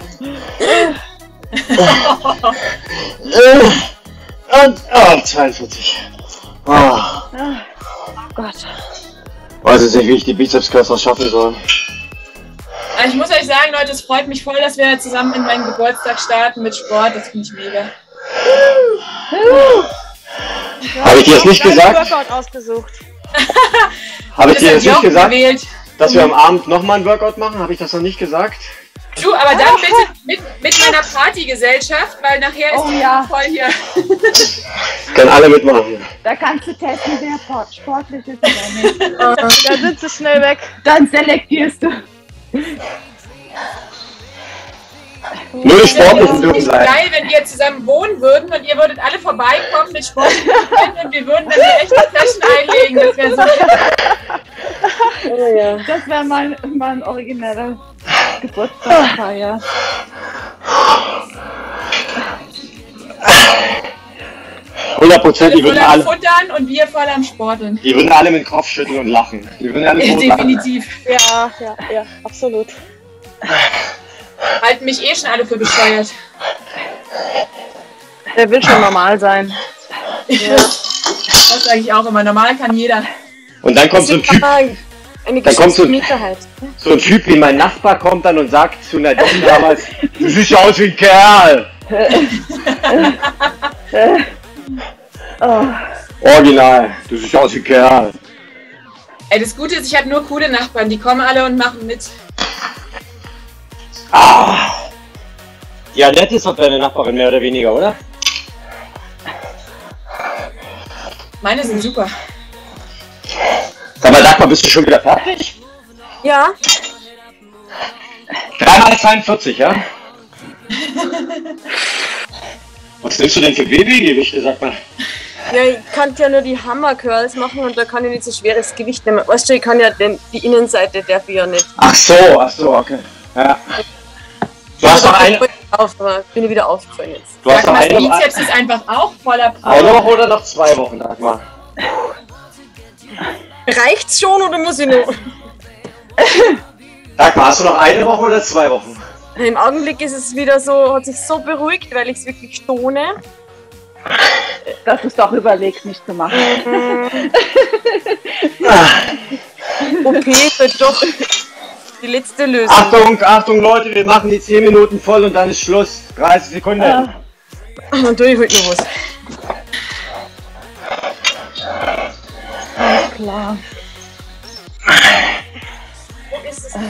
Und 42. Oh Gott. Weiß jetzt nicht, wie ich die Bizeps-Curls schaffen soll. Ich muss euch sagen, Leute, es freut mich voll, dass wir zusammen in meinen Geburtstag starten mit Sport. Das finde ich mega. Habe ich dir das nicht gesagt? Habe ich dir das nicht gesagt? Dass wir am Abend nochmal ein Workout machen? Habe ich das noch nicht gesagt? Du, aber dann bitte mit meiner Partygesellschaft, weil nachher ist die voll hier. Können alle mitmachen. Da kannst du testen, wer sportlich ist oder nicht. Da sind sie schnell weg. Dann selektierst du. Nur die Sportlichen dürfen sein. Geil, wenn wir zusammen wohnen würden und ihr würdet alle vorbeikommen mit Sportlichen und wir würden dann echt Flaschen einlegen. Das wäre so. Oh, ja. Das wäre mein origineller Geburtstagsfeier. Die würden alle futtern und wir voll am Sporteln. Die würden alle mit dem Kopf schütteln und lachen. Die würden alle definitiv. Ja, absolut. Halten mich eh schon alle für bescheuert. Der will schon normal sein. Ja. Das sage ich auch immer. Normal kann jeder. Und dann kommt so ein Typ. Dann kommt so ein Typ wie mein Nachbar kommt dann und sagt zu Nadine damals, du siehst aus wie ein Kerl. Original, du siehst aus wie ein Kerl. Ey, das Gute ist, ich habe nur coole Nachbarn, die kommen alle und machen mit. Ja, nett ist doch deine Nachbarin, mehr oder weniger, oder? Meine sind super. Sag mal, Dagmar, bist du schon wieder fertig? Ja. 3x42, ja? Was nimmst du denn für Babygewichte, sag mal? Ja, ich kann ja nur die Hammer-Curls machen und da kann ich nicht so schweres Gewicht nehmen. Weißt du, ich kann ja die Innenseite darf ich ja nicht. Ach so, okay. Ja. Du hast noch eine... Aber bin ich wieder aufgefallen jetzt. Du hast noch Dagmars eine... Bizeps ist einfach auch voller Eine Woche oder noch 2 Wochen, Dagmar? Reicht's schon oder muss ich noch? Dagmar, hast du noch 1 Woche oder 2 Wochen? Im Augenblick ist es wieder so, hat sich so beruhigt, weil ich es wirklich stone. Dass du es doch überlegst, nicht zu machen. OP wird doch die letzte Lösung. Achtung Leute, wir machen die 10 Minuten voll und dann ist Schluss. 30 Sekunden. Dann tue ich heute noch was. Alles klar. Wo ist es?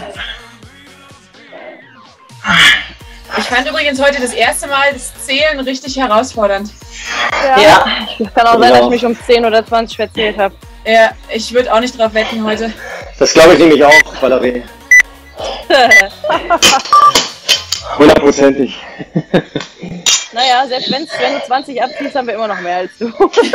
Ich fand übrigens heute das erste Mal das Zählen richtig herausfordernd. Ja. Es kann auch sein, dass ich mich um 10 oder 20 verzählt habe. Ja, ich würde auch nicht drauf wetten heute. Das glaube ich nämlich auch, Valerie. 100%ig. Naja, selbst wenn du 20 abziehst, haben wir immer noch mehr als du.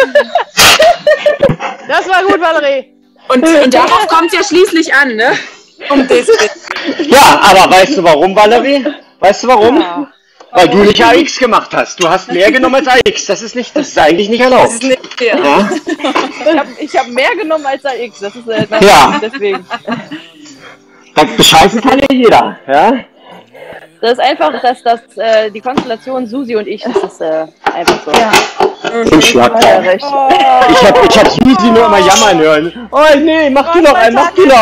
Das war gut, Valerie. Und darauf kommt es ja schließlich an, ne? Um das Ja, aber weißt du warum, Valerie? Weißt du warum? Ja. Weil du nicht AX gemacht hast. Du hast mehr genommen als AX. Das ist eigentlich nicht erlaubt. Das ist nicht fair. Ja? Ich hab mehr genommen als AX, das ist Ja. deswegen. Das bescheißen kann ja jeder. Ja? Das ist einfach, die Konstellation Susi und ich, das ist einfach so. Ja. Im Schlag. Ja, recht. Ich hab Susi nur immer jammern hören. Oh nee, mach du noch einen.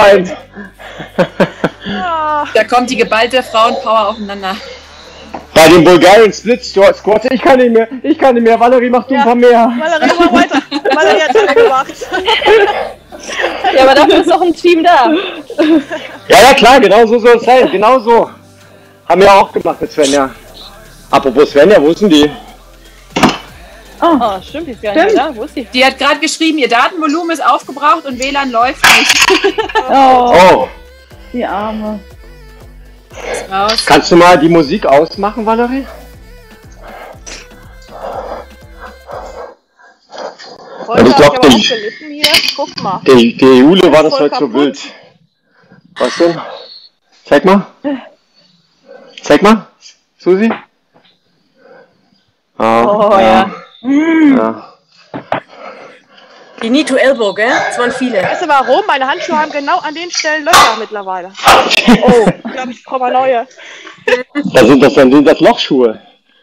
Da kommt die geballte Frauenpower aufeinander. Bei den Bulgarian Split Squats, ich kann nicht mehr. Valerie, mach du ein paar mehr. Valerie, mach weiter. Valerie hat es gemacht. Ja, aber dafür ist doch ein Team da. Ja, klar, genau so soll es sein. Genau so. Haben wir auch gemacht mit Svenja. Apropos Svenja, wo ist denn die? Oh, stimmt, die ist gar nicht mehr da. Wo ist die? Die hat gerade geschrieben, ihr Datenvolumen ist aufgebraucht und WLAN läuft nicht. Oh. Die Arme. Raus. Kannst du mal die Musik ausmachen, Valerie? Heute ich habe ich glaub, aber die- auch gelitten hier. Guck mal. Der Jule war das Voll heute so kaputt. wild. Was denn? Zeig mal. Susi? Oh ja. Ja. Die Knee to Elbow, gell? Das waren viele. Weißt du warum? Meine Handschuhe haben genau an den Stellen Löcher mittlerweile. Oh, ich glaube, ich brauche mal neue. Dann sind das Lochschuhe.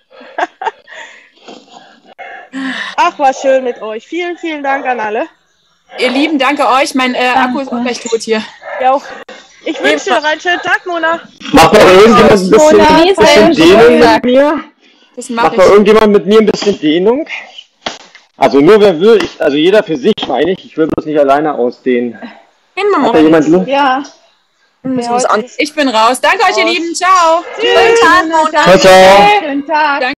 Ach, war schön mit euch. Vielen, vielen Dank an alle. Ihr Lieben, danke euch. Mein Akku ist auch gleich tot hier. Ja, ich wünsche dir noch einen schönen Tag, Mona. Macht noch irgendjemand ein bisschen Dehnung mit mir? Das Macht mache noch ich. irgendjemand mit mir ein bisschen Dehnung? Also nur wer will, also jeder für sich meine ich. Ich will bloß nicht alleine ausdehnen. Gehen wir Hat da jemand Lust? Ja. Müssen wir uns an. Ich bin raus. Danke euch, ihr Lieben. Ciao. Schönen Tag, Mona. Ciao, ciao. Schönen Tag.